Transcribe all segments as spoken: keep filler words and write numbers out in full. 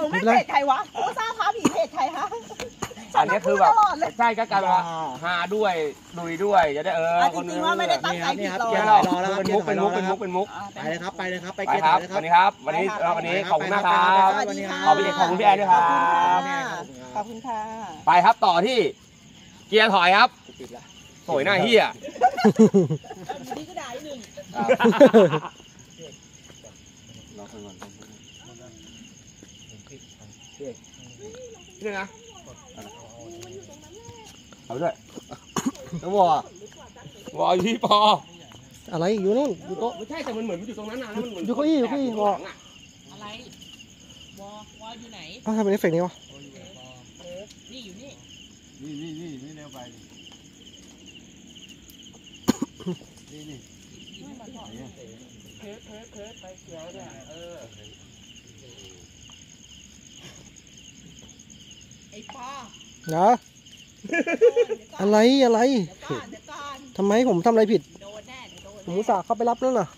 ไม่เพจใครวะโอ้ซ่าพาผีเพจใครฮะอันนี้คือแบบใช่ก็การว่าหาด้วยลุยด้วยจะได้เออจริงๆว่าไม่ได้ตั้งใจผิดหรอกรอแล้วเป็นมุกเป็นมุกเป็นมุกเป็นมุกไปเลยครับไปเลยครับไปเกมครับวันนี้ครับวันนี้วันนี้ขอบคุณมากครับขอบคุณขอบคุณพี่แอนด้วยครับขอบคุณค่ะไปครับต่อที่เกียร์ถอยครับสวยหน้าเฮียนี่ก็ได้หนึ่งรอคนก่อนนี่นะเอาด้วยแล้ววอวออยู่ที่ปออะไรอยู่นู่นอยู่โต๊ะไม่ใช่แต่มันเหมือนมันอยู่ตรงนั้นนะแล้วมันเหมือนอยู่เก้าอี้อยู่เก้าอี้วออะไรวอวออยู่ไหนต้องทำเป็นเอฟเฟกต์นี่วะนี่อยู่นี่นี่นี่นี่นี่เร็วไปนี่นี่เคิร์ฟเคิร์ฟเคิร์ฟไปเขียวด้วยเออไอ้ปอนะอะไรอะไรทำไมผมทำอะไรผิดผมอุตส่าห์เข้าไปรับนั่นน่ะ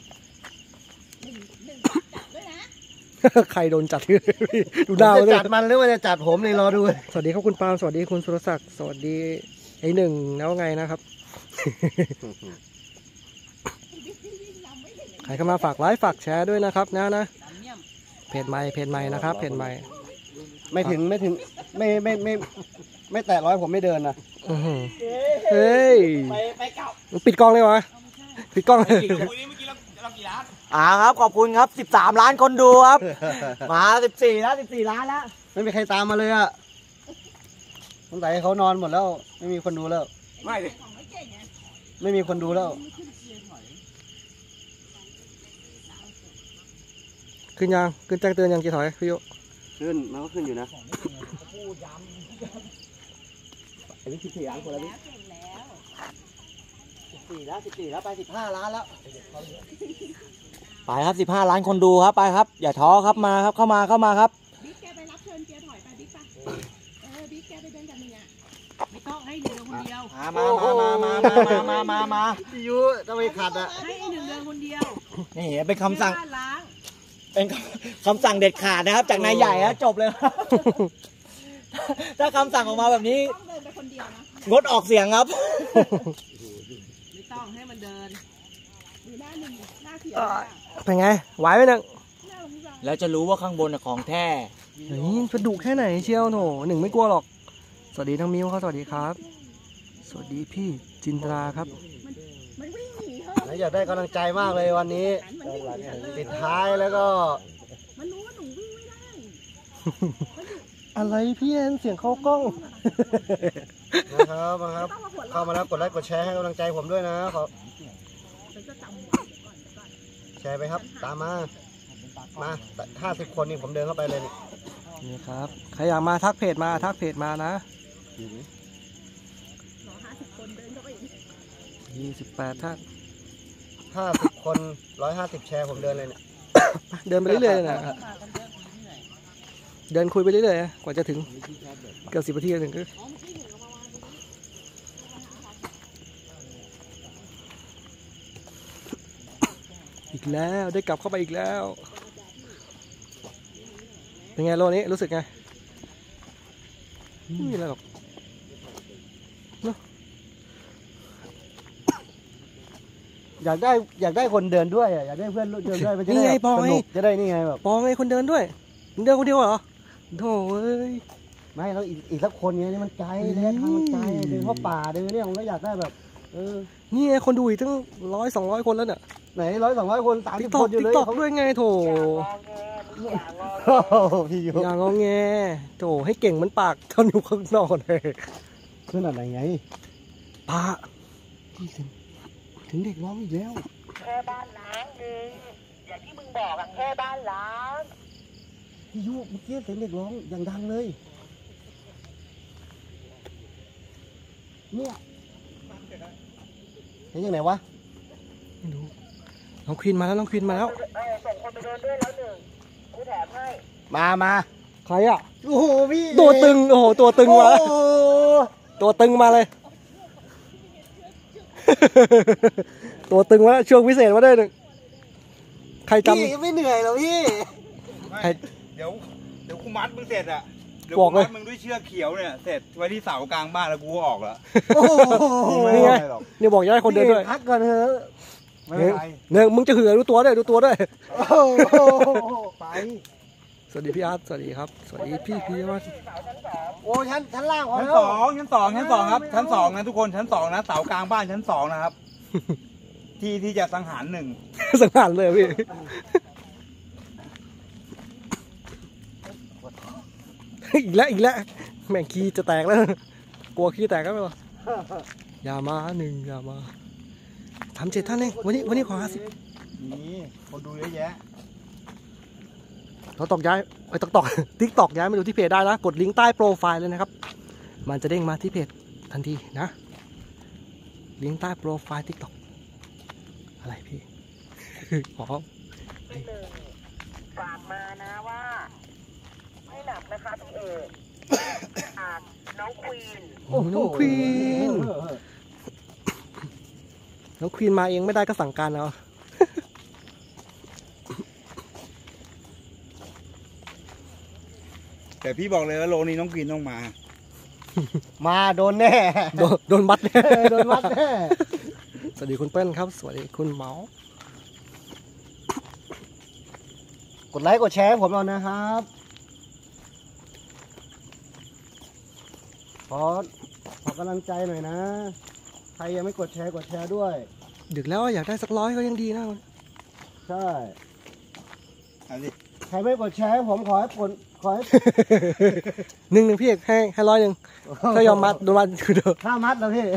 ใครโดนจัดดูดาวเลยจัดมันหรือว่าจะจัดผมเลยรอดูสวัสดีครับคุณปาล์มสวัสดีคุณสุรศักดิ์สวัสดีไอ้หนึ่งแล้วไงนะครับใครเข้ามาฝากไลค์ฝากแชร์ด้วยนะครับนะนะเพจใหม่เพจใหม่นะครับเพจใหม่ไม่ถึงไม่ถึงไม่ไม่ไม่ไม่แตะร้อยผมไม่เดินนะเฮ้ยไปไปเก่าปิดกล้องเลยวะปิดกล้องเลยอ่าครับขอบคุณครับสิบสามล้านคนดูครับมาสิบสี่แล้วสิบสี่ล้านแล้วไม่มีใครตามมาเลยอ่ะสงสัยเขานอนหมดแล้วไม่มีคนดูแล้วไม่ดิไม่มีคนดูแล้วขึ้นยังขึ้นแจ้งเตือนยังกี่ถอยพี่โยขึ้นมันก็ขึ้นอยู่นะอันนี้สิบสี่ล้านคนแล้วพี่สิบสี่แล้วสิบสี่แล้วไปสิบห้าล้านแล้วไปครับสิบห้าล้านคนดูครับไปครับอย่าท้อครับมาครับเข้ามาเข้ามาครับบิ๊กแกไปรับเชิญเกียร์ถอยไปบิ๊กป่ะเออบิ๊กแกไปเดินกันหนึ่งอ่ะไม่ต้องให้หนึ่งเดินคนเดียวมามามามามามามามาพี่ยุต้องไปขัดอ่ะให้หนึ่งเดินคนเดียวนี่เป็นคำสั่งเป็นคำสั่งเด็ดขาดนะครับจากนายใหญ่แล้วจบเลยถ้าคำสั่งออกมาแบบนี้งดออกเสียงครับไม่ต้องให้มันเดินดูหน้าหนึ่งหน้าเขียวเป็นไงไหวไหมหนึ่งแล้วจะรู้ว่าข้างบนของแท้นี่จะดุแค่ไหนเชียวโถหนึ่งไม่กลัวหรอกสวัสดีทั้งมิวครับสวัสดีครับสวัสดีพี่จินตราครับอยากได้กำลังใจมากเลยวันนี้ปิดท้ายแล้วก็มันรู้ว่าหนูวิ่งไม่ได้อะไรพี่แอนเสียงเข้ากล้องนะครับนะครับเข้ามาแล้วกดไลค์กดแชร์ให้กำลังใจผมด้วยนะขอแชร์ไปครับตามมามาห้าสิบคนนี่ผมเดินเข้าไปเลยนี่ครับใครอยากมาทักเพจมาทักเพจมานะยี่สิบแปดท่านห้าสิบคนร้อยห้าสิบแชร์ผมเดินเลยเนี่ยเดินไปเรื่อยๆนะเดินคุยไปเรื่อยๆกว่าจะถึงเกือบสิบนาทีถึงก็อีกแล้วได้กลับเข้าไปอีกแล้วเป็นไงโลนี้รู้สึกไงไม่มีอะไรหรอกอยากได้อยากได้คนเดินด้วยอยากได้เพื่อนเดินด้วยมันจะได้สนุกจะได้นี่ไงแบบปองไงคนเดินด้วยเดินคนเดียวเหรอโถ่เอ้ยไม่แล้วอีกอีกสักคนเนี้ยนี่มันไกลระยะทางมันไกลเดินเข้าป่าเดินเนี่ยผมก็อยากได้แบบเออนี่ไงคนดูอีกตั้งร้อยสองร้อยคนแล้วเนี่ยไหนร้อยสองร้อยคนสามสิบคนอยู่เลยติ๊กต็อกด้วยไงโถพี่ยูอย่างงแงโถให้เก่งมันปากเท่าอยู่ข้างนอกเลยขนาดไหนไงปาที่ถึงถึงเด็กร้องอีกแล้วแค่บ้านล้างเองอย่างที่มึงบอกอะแค่บ้านล้างพี่ยูเมื่อกี้เสียงเด็กร้องอย่างดังเลยเนี่ยเห็นยังไงวะไม่รู้น้องควีนมาแล้วน้องควีนมาแล้วส่งคนไปเดินด้วยแล้วหนึ่งกูแถมให้มามาใครอ่ะโอ้โหพี่ตัวตึงโอ้โหตัวตึงมาตัวตึงมาเลยตัวตึงมาช่วงพิเศษมาได้หนึ่งใครจำไม่เหนื่อยหรอพี่เดี๋ยวเดี๋ยวกูมัดมึงเสร็จอ่ะเดี๋ยวบกูอกเลยมัดมึงด้วยเชือกเขียวเนี่ยเสร็จไว้ที่เสากลางบ้านแล้วกูก็ออกแล้วโอ้โหนี่ไงม่หรอกเนี่ยบอกอย่าให้คนเดินด้วยพักก่อนเถอะไม่เป็นไรเนี่ยมึงจะเหือดูตัวด้วยดูตัวด้วยโอ้โหไปสวัสดีพี่อาร์ตสวัสดีครับสวัสดีพี่พีวัฒน์โอ้ชั้นชั้นล่างพอชั้นแล้วสองชั้นสองชั้นสองครับชั้นสองนะทุกคนชั้นสองนะเสากลางบ้านชั้นสองนะครับ ที่ที่จะสังหารหนึ่งสังหารเลยพี่อีกแล้วอีกแล้วแม่งขี้จะแตกแล้วกลัวขี้แตกก็ไม่หรออย่ามาหนึ่งอย่ามาทำเจ็ดท่านเองวันนี้วันนี้ขอห้าสิบนี่คนดูเยอะแยะเราตอกย้ายไปตอกตอกติ๊กตอกย้ายมาดูที่เพจได้นะกดลิงก์ใต้โปรไฟล์เลยนะครับมันจะเด้งมาที่เพจทันทีนะลิงก์ใต้โปรไฟล์ติ๊กตอกอะไรพี่อ๋อฝากมานะว่าไม่หนักนะคะพี่เอกจากน้องควีนโอ้โหน้องควีนน้องควีนมาเองไม่ได้ก็สั่งการเอาแต่พี่บอกเลยว่าโลนี้น้องกินต้องมามาโดนแน่โดนโดนมัดแน่โดนวัดแน่สวัสดีคุณเปิ้ลครับ สวัสดีคุณเมาส์กดไลค์กดแชร์ให้ผมเรานะครับขอขอกำลังใจหน่อยนะ ใครยังไม่กดแชร์กดแชร์ด้วยดึกแล้วอยากได้สักร้อยก็ยังดีนะใช่เอาดิใครไม่กดแชร์ให้ผมขอให้ผลขอให้หนึ่งหนึ่งพี่เอกให้ให้ร้อยหนึ่งถ้ายอมมัดโดนมัดคือเดิมห้ามัดแล้วพี่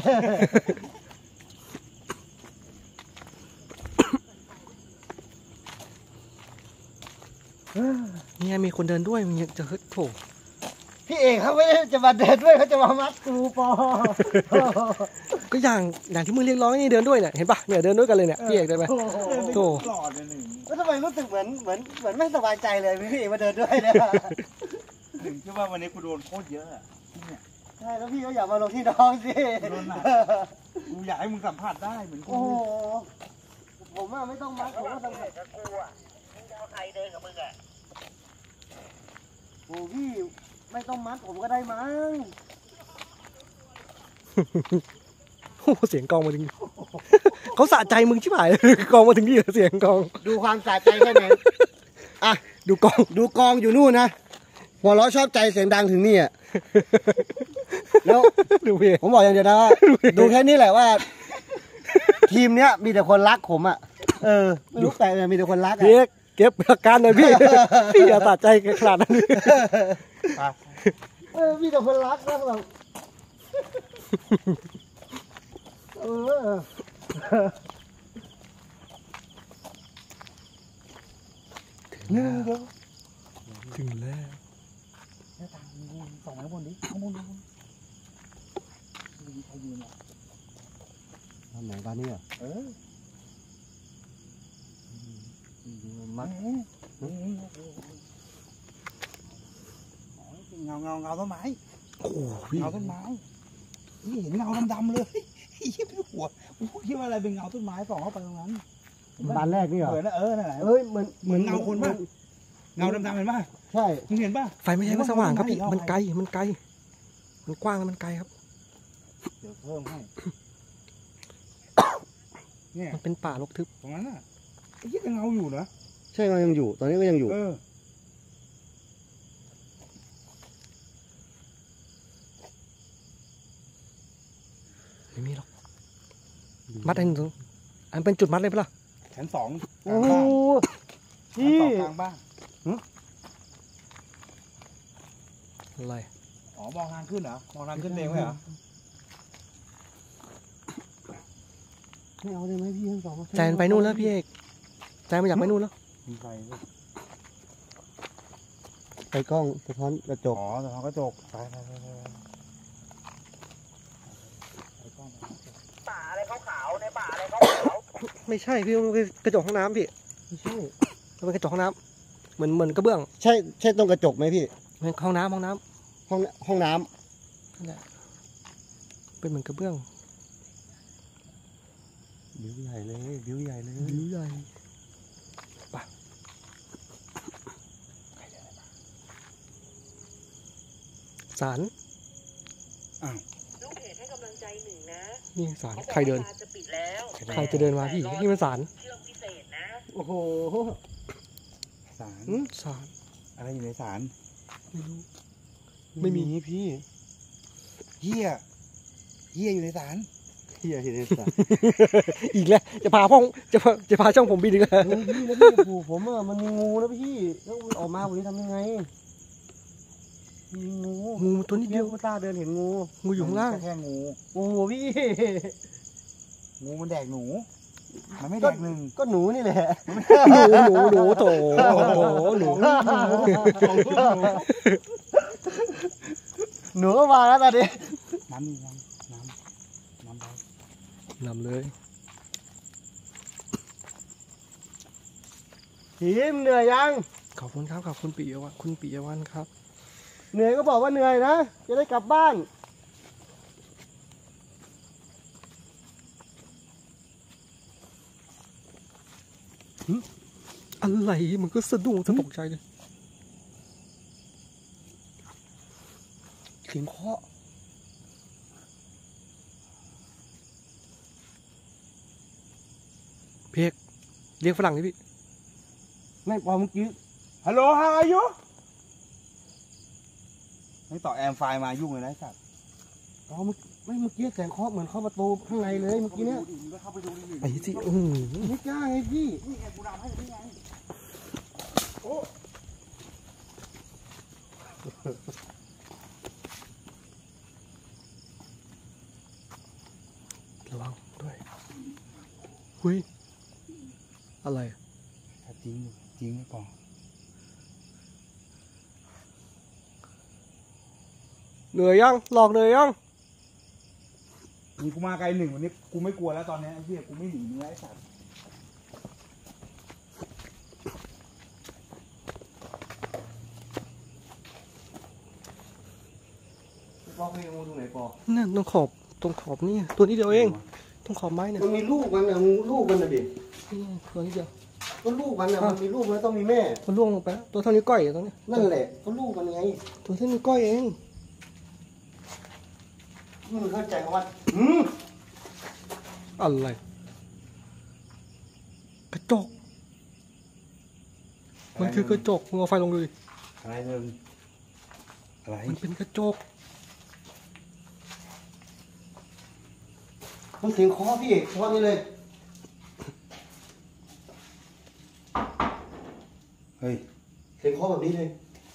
นี่ไงมีคนเดินด้วยมันจะเฮ้ยโถพี่เอกเขาไม่ได้จะมาเดินด้วยเขาจะมามัดกูปอก็อย่างอย่างที่มึงเรียกร้องนี่เดินด้วยเนี่ยเห็นปะเนี่ยเดินด้วยกันเลยเนี่ยพี่เอกเดินไปโอ้โหโถหลอดเลยหนึ่งแล้วทำไมรู้สึกเหมือนเหมือนเหมือนไม่สบายใจเลยพี่เอกมาเดินด้วยเนี่ยหนึ่งเชื่อว่าวันนี้กูโดนโคตรเยอะอะเนี่ยใช่แล้วพี่ก็อย่ามาลงที่น้องสิโดนหนัก กูอยากให้มึงสัมผัสได้เหมือนกูโอ้โหผมอะไม่ต้องมัดผมก็ต้องกับกูอ่ะมึงจะเอาใครเดินกับมึงอ่ะโอ้พี่ไม่ต้องมัดผมก็ได้มั้งโอ้โหเสียงกองมาถึง เขาสะใจมึงชิบหายเลยกองมาถึงนี่เสียงกองดูความสะใจแค่ไหนอ่ะดูกองดูกองอยู่นู่นนะหัวเราะชอบใจเสียงดังถึงนี่อ่ะแล้วดูพี่ผมบอกอย่างเดียวนะว่าดูแค่นี้แหละว่า ทีมเนี้ยมีแต่คนรักผมอ่ะเออไม่รู้แต่มีแต่คนรักอ่ะพี่เอกเก็บอาการหน่อยพี่ พี่อย่าสะใจขนาดนั้นเออมีแต่คนรักนะแบบเออถึงแล้วถึงแล้วส่องไปข้างบนดิข้างบนข้างบนมีใครยืนอ่ะทำไหนบ้านนี่อ่ะเออมัดเงาเงาเงาต้นไม้โอ้โหพี่เงาต้นไม้นี่เห็นเงาดำๆเลยเหี้ยไม่หัวกูคิดว่าอะไรเป็นเงาต้นไม้ส่องเข้าไปตรงนั้นบ้านแรกนี่เหรอเหมือนนะเออนั่นแหละเอ้ยเหมือนเหมือนเงาคนป่ะเงาดำๆเห็นป่ะใช่มึงเห็นป่ะไฟไม่ใช่ไม่สว่างครับพี่มันไกลมันไกลมันกว้างแล้วมันไกลครับเดี๋ยวเพิ่มให้เนี่ยมันเป็นป่ารกทึบตรงนั้นน่ะไอ้เหี้ยเงาอยู่นะใช่มันยังอยู่ ตอนนี้ก็ยังอยู่เออไม่มีหรอกมัดให้หนึ่งอันเป็นจุดมัดเลยปะล่ะชั้นสองโอ้กลางพี่บ้านชั้นสองกลางบ้านอะไรอ๋อมองทางขึ้นเหรอมองทางขึ้นเองไหมเหรอไม่เอาได้ไหมพี่ทั้งสองใจมันไปนู่นแล้วพี่เอกใจมันอยากไปนู่นแล้วมีไฟด้วยไปกล้องสะท้อนกระจกอ๋อแต่เขากระจกไปไปไปไปไปกล้องไปป่าอะไรขาวๆในป่าอะไรขาวไม่ใช่พี่มันเป็นกระจกห้องน้ำพี่ไม่ใช่มันเป็นกระจกห้องน้ำเหมือนเหมือนกระเบื้องใช่ใช่ตรงกระจกไหมพี่เป็นห้องน้ำห้องน้ห้องห้องน้ำนั่นแหละเป็นเหมือนกระเบื้องำบิ้วใหญ่เลยบิ้วใหญ่เลยวิวใหญ่ปะสารลูกเพจให้กำลังใจหนึ่งนะนี่สารใครเดินจะปิดแล้วใครจะเดินมาพี่นี่มันสารเชื่อมพิเศษนะโอ้โหสารอืมสารอะไรอยู่ในสารไม่รู้ไม่มีพี่เฮียเฮียอยู่ในสารเฮียเฮียสัตว์อีกแล้วจะพาพ่องจะพาจะพาช่องผมบินอีกแล้วเฮ้ยพี่แล้วพี่ผูกผมอ่ะมันมีงูนะพี่แล้วมันออกมาวันนี้ทำยังไงมีงูงูตัวนิดเดียวพี่ตาเดินเห็นงูงูอยู่ข้างล่างแค่งูโอ้โหพี่งูมันแดกหนู มันไม่แดกหนึ่งก็หนูนี่แหละหนูหนูหนูโถโอ้โหหนูหนูก็มาแล้วตอนนี้น้ำนี่น้ำน้ำน้ำไปนำเลยทีมเหนื่อยยังขอบคุณครับขอบคุณปิยวัฒน์คุณปิยวัฒน์ครับเหนื่อยก็บอกว่าเหนื่อยนะจะได้กลับบ้านอะไรมันก็สะดุ้งสะตกใจเลยเสียงเคาะเพกเรียกฝรั่งดิพี่ไม่พอเมื่อกี้ฮัลโหล how are you ไม่ต่อแอมไฟมายุ่งเลยนะไอ้สัตว์อ๋อเมื่อไม่เมื่อกี้แสงเคาะเหมือนเข้าประตูข้างในเลยเมื่อกี้เนี่ยไอ้สิอืมไม่กล้าไงพี่นี่ไงกูดำให้นี่ไงระวังด้วยหุยอะไรถ้าจริงจริงไม่พอเหนื่อยยังหลอกเหนื่อยยังนี่กูมาไกลหนึ่งวันนี้กูไม่กลัวแล้วตอนนี้ไอ้เหี้ยกูไม่หนีมึงแล้วไอ้สัตว์ปอเคยงูตรงไหนปอนั่นตรงขอบตรงขอบนี่ตัวนี้เดียวเองตรงขอบไม้เนี่ยมันมีลูกมันอะงูลูกมันอะดินี่ตัวนี้เดียวก็ลูกมันอะมันมีลูกมันต้องมีแม่มันล่วงลงไปแล้วตัวเท่านี้วก้อยอะตรงนี้นั่นแหละก็ลูกมันไงตัวเท่านี้วก้อยเองมึงเข้าใจคำว่าอืมอะไรกระจกมันคือกระจกมึงเอาไฟลงดูดิอะไรหนึ่งอะไรมันเป็นกระจกมันเสียงเคาะพี่เคาะนี่เลยเฮ้ยเสียงเคาะแบบนี้เลย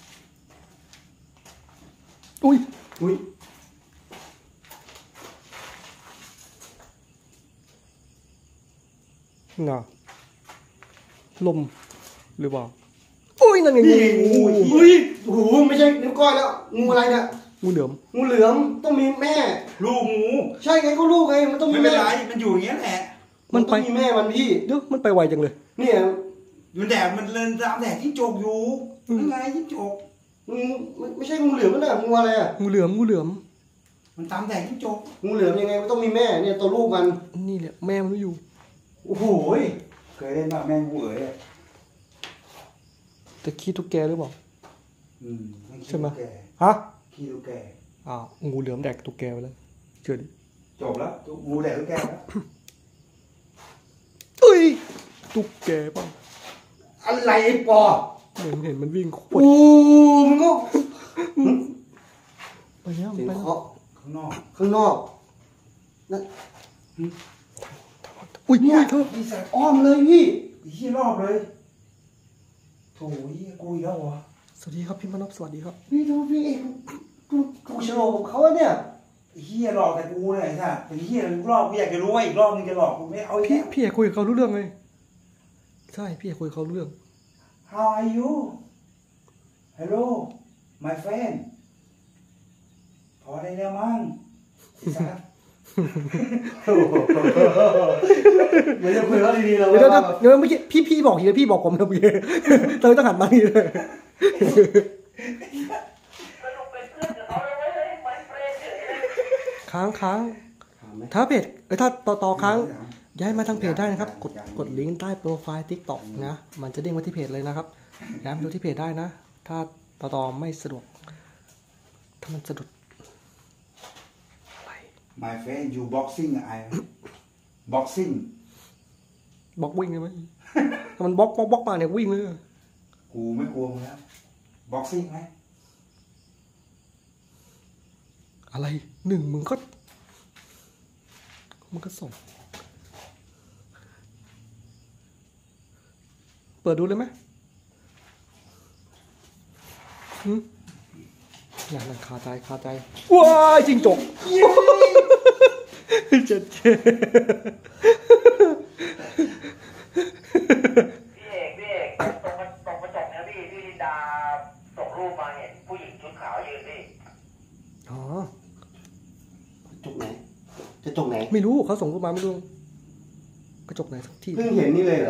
อุ้ยอุ้ยน่ะลมหรือเปล่าอุ้ยนั่นไงงูอุ้ยโอ้โหไม่ใช่นิ้วก้อยแล้วงูอะไรเนี่ยงูเหลือมงูเหลือมต้องมีแม่ลูกงูใช่ไงก็ลูกไงมันต้องมีไม่เป็นแม่ไรมันอยู่อย่างเงี้ยแหละมันไปต้องมีแม่มันพี่เดี๋ยวมันไปไวจังเลยเนี่ยมันแดดมันเลินตามแดดที่จกอยู่อืมยังไงที่จกงูมันไม่ใช่งูเหลือมมันน่ะงูอะไรอ่ะงูเหลือมงูเหลือมมันตามแดดที่จกงูเหลือมยังไงมันต้องมีแม่เนี่ยตัวลูกมันนี่แหละแม่มันไม่อยู่โอ้โหยเคยเล่นป่ะแม่งูเอ๋ยอะแต่ขี้ตุ๊กแกหรือเปล่าอืมไม่ขี้ใช่ไหมตุ๊กแกฮะขี้ตุ๊กแกอ้าวงูเหลือมแดกตุ๊กแกไปแล้วเชื่อดิจบแล้วงูแดดตุ๊กแกแล้วเอ้ยตุ๊กแกเปล่าอะไรไอ้ปอเห็นเห็นมันวิ่งโคตรโอ้มึงก็ไปแล้วเสียงไปแล้วเคาะข้างนอกข้างนอกนั่นอุ้ยเนี่ยอุ้ยเธอพี่สัตว์อ้อมเลยพี่ไอ้เหี้ยรอบเลยโถ่เหี้ยกูอีกแล้วเหรอสวัสดีครับพี่มนพสวัสดีครับพี่ดูพี่เองกูกูฉลองกับเขาอะเนี่ยไอ้เหี้ยหลอกแต่กูเนี่ยไอ้สัตว์ไอ้เหี้ยกูรอบกูอยากจะรู้ว่าอีกรอบมึงจะหลอกกูไม่เอาอีกพี่แล้วพี่อยากคุยกับเขารู้เรื่องเลยใช่พี่อยากคุยกับเขารู้เรื่อง How are you Hello my friend พอได้แล้วมั้งไอ้สัตว์เหมือนจะคุยเขาดีๆเราเดี๋ยวเดี๋ยวเดี๋ยวเมื่อกี้พี่พี่บอกทีนะพี่บอกผมนะเมื่อกี้เราต้องหันมานี่เลยสรุปเป็นเพื่อนกับเขาเลยเว้ยไม่เฟรนด์เฉยเลยค้างค้างถ้าเพจเอ้ยถ้าต่อต่อค้างย้ายมาทางเพจได้นะครับกดกดลิงก์ใต้โปรไฟล์ TikTok นะมันจะเด้งมาที่เพจเลยนะครับย้ายมาดูที่เพจได้นะถ้าต่อต่อไม่สะดวกถ้ามันสะดุดไป My friend you boxing I boxing บล็อกวิ่งเลยไหมถ้ามันบล็อกบล็อกบล็อกมาเนี่ยวิ่งเลยกูไม่กลัวมึงแล้ว boxing ไหมอะไรหนึ่งมึงก็มึงก็ส่งเปิดดูเลยไหมหืมนั่นนั่นคาใจคาใจว้ายจริงจกเจ็ดเจ็ดพี่เอกพี่เอกตรงตรงกระจกเนี่ยพี่พี่ลินดาส่งรูปมาเห็นผู้หญิงชุดขาวยืนพี่อ๋อจุกไหนจะจุกไหนไม่รู้เขาส่งรูปมาไม่รู้กระจกไหนสักที่เพิ่งเห็นนี่เลยเหรอ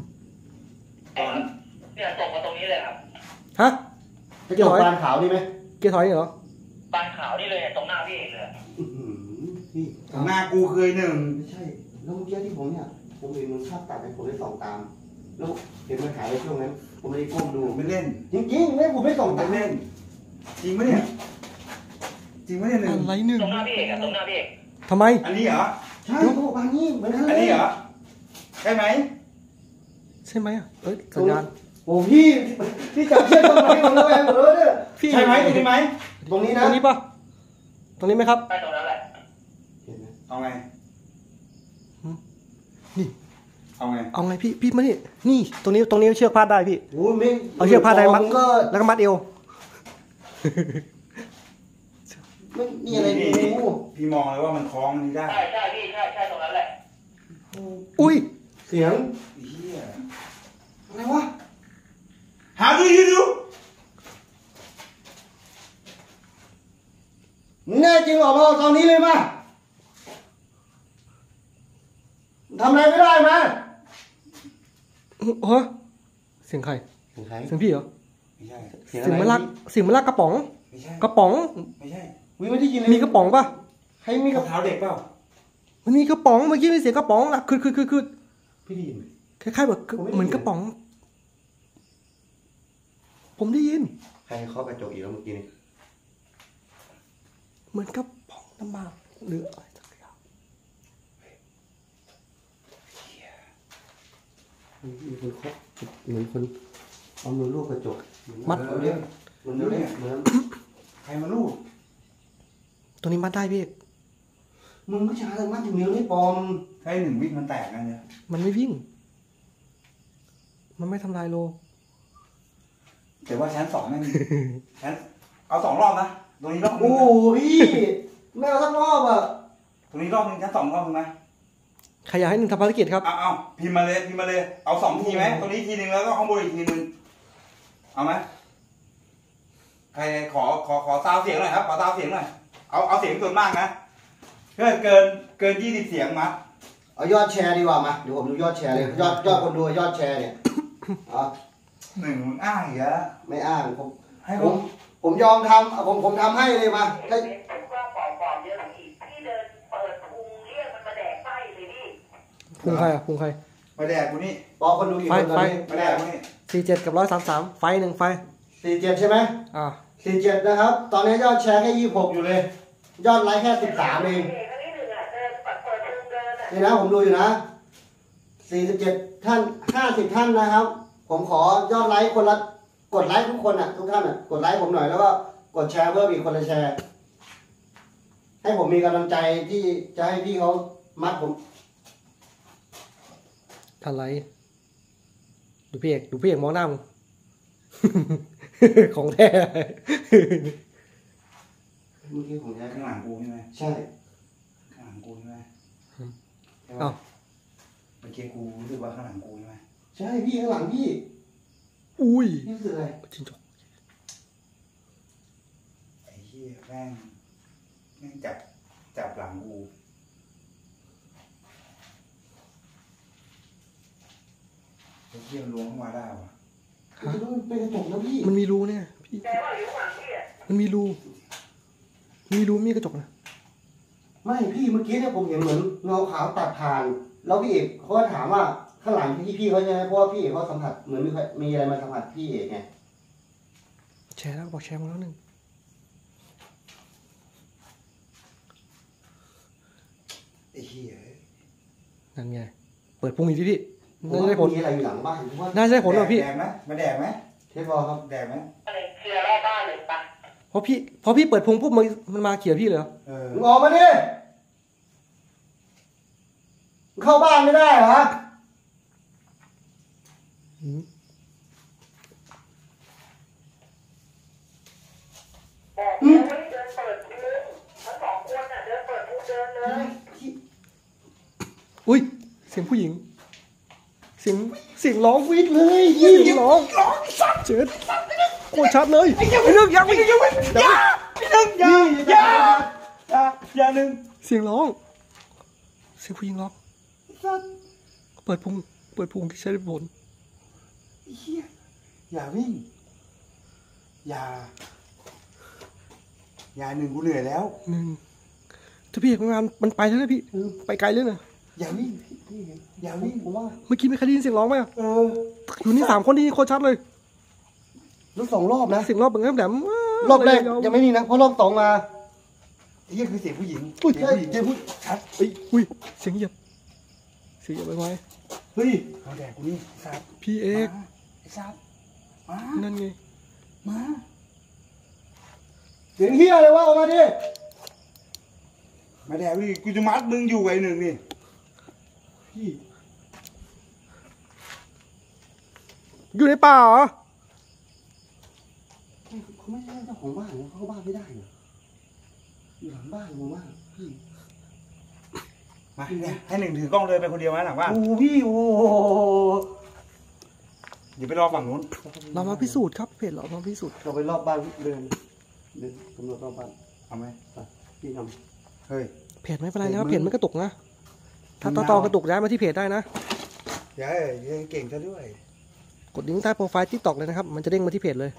เนี่ยส่งมาตรงนี้เลยครับฮะกระจกบานขาวนี่ไหมเกียร์ถอยเหรอบานขาวนี่เลยเนี่ยตรงหน้าพี่เอกเลยอื้อหือพี่หน้ากูเคยหนึ่งไม่ใช่แล้วเมื่อกี้ที่ผมเนี่ยผมเห็นมันชอบตัดไปผมเลยส่องตามแล้วเห็นมันหายไปช่วงนั้นผมเลยก้มดูผมไม่เล่นจริงๆไม่ผมไม่ส่องผมตาไม่มเล่น จริงไหมเนี่ย จริงไหมเนี่ยหนึ่งอะไรหนึ่งตรงหน้าพี่เอกอะตรงหน้าพี่เอกทำไมอันนี้เหรอใช่เขาบอกบางนี่เหมือนกันเลยอันนี้เหรอ ใช่ไหมใช่ไหมอ่ะเอ้ยสัญญาณโอ้พี่พี่จับเชือกทำไมผมระแวงหมดเลยเนี่ยพี่ใช่ไหมตรงนี้ไหมตรงนี้ตนะรงนี้ปะตรงนี้ไหมครับใช่ตรงนั้นแหละเห็นไหมเอาไงนี่เอาไงเอาไงพี่พี่มานี่นี่ตรงนี้ตรงนี้เชือกพาดได้พี่โอ้ยไม่เอาเชือกพาดได้มัดก็แล้วก็มัดเอวไม่มีอะไรนี่ดูนี่พี่มองเลยว่ามันคล้องอันนี้ได้ใช่ใช่พี่ใช่ใช่ตรงนั้นแหละอุ้ยเสียงเฮียอะไรวะ How do you do แน่จริงเหรอเราตอนนี้เลยมาทำอะไรไม่ได้มาฮะเสียงใครเสียงใครเสียงพี่เหรอไม่ใช่เสียงเสียงอะไรมันลากเสียงมันลากกระป๋องไม่ใช่กระป๋องไม่ใช่วิไม่ได้ยินเลยมีกระป๋องปะใครมีกรระองเท้าเด็กเปล่ามันมีกระป๋องเมื่อกี้มีเสียงกระป๋องละคือคือคือคือพี่ได้ยินไหมคล้ายๆแบบเหมือนกระป๋อง ผมได้ยินใครเคาะกระจกอีกแล้วเมื่อกี้นี่เหมือนกระป๋องน้ำมันหรืออะไรสักอย่างมีคนเคาะเหมือนคนเอามือลูบกระจกมัดเออเนี่ยมันเรียกเหมือนใครมาลูบตัวนี้มัดได้พี่มึงก็ช้าเลยมัดถึงนิ้วนี่ปลอมให้หนึ่งวิกมันแตกกันเนี่ยมันไม่วิ่ง มันไม่ทำลายโลแต่ว่าชั้นสองนั่น ชั้นเอาสองรอบนะ ตรงนี้รอบนึโอ้งโหพี่ไม่เอาสักรอบอ่ะตรงนี้รอบนึงชั้นสองรอบนึงไหมใครอยากให้หนึ่งทำภารกิจครับเอาเอาพิมพ์มาเลยพิมพ์มาเลย เอาสองทีไหมตรงนี้ทีหนึ่งแล้วก็ข้างบนอีกทีหนึ่งเอาไหมใครขอขอขอซาวเสียงหน่อยครับ ขอซาวเสียงหน่อย เอาเอาเสียงส่วนมากนะเกินเกินเกินยี่สิบเสียงมาเอายอดแชร์ดีกว่ามาเดี๋ยวผมดูยอดแชร์เลยยอดยอดคนดูยอดแชร์เนี่ยเอาหนึ่งมึงอ้างอีกแล้วไม่อ้างผมให้ผผม มผมยอมทำเอาผมผมทำให้เลยมาถ้าผมก็ปอมปอมเยอะอีกพี่เดินเปิดพุงเรียกมันมาแดกไส้เลยพี่พุงใครอ่ะพุงใครมาแดกกูนี่ปอคนดูกี่คนตอนนี้มาแดกกูนี่สี่เจ็ดกับร้อยสามสามไฟหนึ่งไฟสี่เจ็ดใช่ไหมอ่าสี่เจ็ดนะครับ ตอนนี้ยอดแชร์แค่ยี่สิบหกอยู่เลย ยอดไลค์แค่สิบสามเองเอกอันนี้หนึ่งอ่ะเดินเปิดเปิดพุงเดินอ่ะนี่นะผมดูอยู่นะสี่สิบเจ็ดท่านห้าสิบท่านนะครับ ผมขอยอดไลค์คนละกดไลค์ทุกคนอ่ะทุกท่านอ่ะกดไลค์ผมหน่อยแล้วก็กดแชร์เพิ่มอีกคนละแชร์ ให้ผมมีกำลังใจที่จะให้พี่เขามัดผมอะไร ดูพี่เอกดูพี่เอกมองหน้ามึง ของแท้เมื่อกี้ผมแชร์ข้างหลังกูใช่ไหมใช่ข้างหลังกูใช่ไหมอืมใช่ปะเอ้าเมื่อกี้กูรู้สึกว่าข้างหลังกูใช่ไหมใช่พี่ข้างหลังพี่อุ้ยพี่รู้สึกอะไรจิงจกไอ้เหี้ยแม่งแม่งจับจับหลังกูไอ้เหี้ยมันล้วงเข้ามาได้วะมันจะต้องเป็นกระจกนะพี่มันมีรูเนี่ยพี่แกว่าอยู่ข้างหลังพี่อ่ะมันมีรูมีรูมีกระจกนะไม่พี่เมื่อกี้เนี่ยผมเห็นเหมือนเงาขาวตัดผ่าน แล้วพี่เอกเขาก็ถามว่าข้างหลังพี่พี่เขาใช่ไหมเพราะว่าพี่เอกเขาสัมผัสเหมือนมีใครมีอะไรมาสัมผัสพี่เอกไงแชร์แล้วบอกแชร์มาแล้วหนึ่งหี้ยนั่นไงเปิดพุงอีกทีพี่น่าจะได้ผลมีอะไรอยู่หลังบ้านน่าจะได้ผลว่ะพี่แดกไหมมาแดกไหมเทปบอลครับแดกไหมอะไรเคลียร์รอบบ้านเลยปะพอพี่พอพี่เปิดพุงปุ๊บมันมันมาเขี่ยพี่เลยเหรอเออมึงออกมาดิมึงเข้าบ้านไม่ได้เหรออืมบอกเลยว่าเดินเปิดพุงทั้งสองคนอ่ะเดินเปิดพุงเดินเลยอุ้ยเสียงผู้หญิงเสียงเสียงร้องวีดเลยเสียงร้องเจ็ดโคตรชัดเลยไอ้เรื่องยังไม่ยังไม่อย่าอย่าอย่าอย่าอย่าหนึ่งเสียงร้องเสียงผู้หญิงร้องเปิดพุงเปิดพุงที่ใช้ได้ผลเหี้ยอย่าวิ่งอย่าอย่าหนึ่งกูเหนื่อยแล้วหนึ่งถ้าพี่เอกงานมันไปแล้วนะพี่ไปไกลเลยนะอย่าวิ่งอย่าวิ่งผมว่าเมื่อกี้ไม่เคยได้ยินเสียงร้องไหมอะเอออยู่นี่สามคนนี่โคตรชัดเลยรถสองรอบนะเสียงรอบเหมือนกันแหลมรอบแรกยังไม่มีนะเพราะรอบสองมาไอ้เหี้ยคือเสียงผู้หญิงอุ้ยเสียงผู้หญิงเจ๊พูดชัดเอ้ยอุ้ยเสียงเหยียบเสียงเหยียบไปไหมเฮ้ยเอาแดกกูนี่สัตว์พี่เอกไอ้สัตว์มานั่นไงมาเสียงเฮียเลยวะออกมาดิมาแดกดิกูจะมัดมึงอยู่ไอ้หนึ่งนี่พี่อยู่ในป่าเหรอเขาไม่ใช่เจ้าของบ้านนะเขาเข้าบ้านไม่ได้เหรออยู่หลังบ้านผมว่าพี่มาเนี่ยให้หนึ่งถือกล้องเลยไปคนเดียวมาหลังบ้านโอ้พี่โอ้เดี๋ยวไปรอฝั่งนู้นเรามาพิสูจน์ครับเพจเรามาพิสูจน์เราไปรอบบ้านเดินเดินตำรวจรอบบ้านเอาไหมพี่นเฮ้ยเพจไม่เป็นไรนะครับเพจไม่กระตุกนะถ้าต่อต่อกระตุกย้ายมาที่เพจได้นะอย่ายังเก่งซะด้วยกดลิงก์ใต้โปรไฟล์ทิกตอกเลยนะครับมันจะเด้งมาที่เพจเลย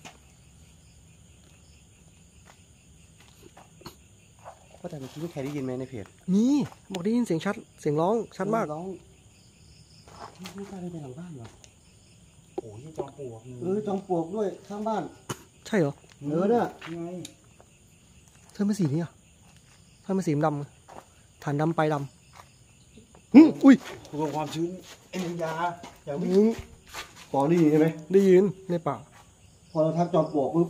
ำก็แต่เมื่อกี้พี่ใครได้ยินไหมในเพจนี่บอกได้ยินเสียงชัดเสียงร้องชัดมากร้องไม่กล้าได้ไปหลังบ้านเหรอโอ้ยจอมปลวกเออจอมปลวกด้วยข้างบ้านใช่เหรอเออเนี่ยไงเธอมาสีนี้อ่ะเธอมาสีดำฐานดำไปดำหึอุ้ยรวมความชื้นเอ็นยาอย่าวิ่งหึปอนี่ใช่ไหมได้ยินในป่าพอเราทักจอมปลวกปุ๊บ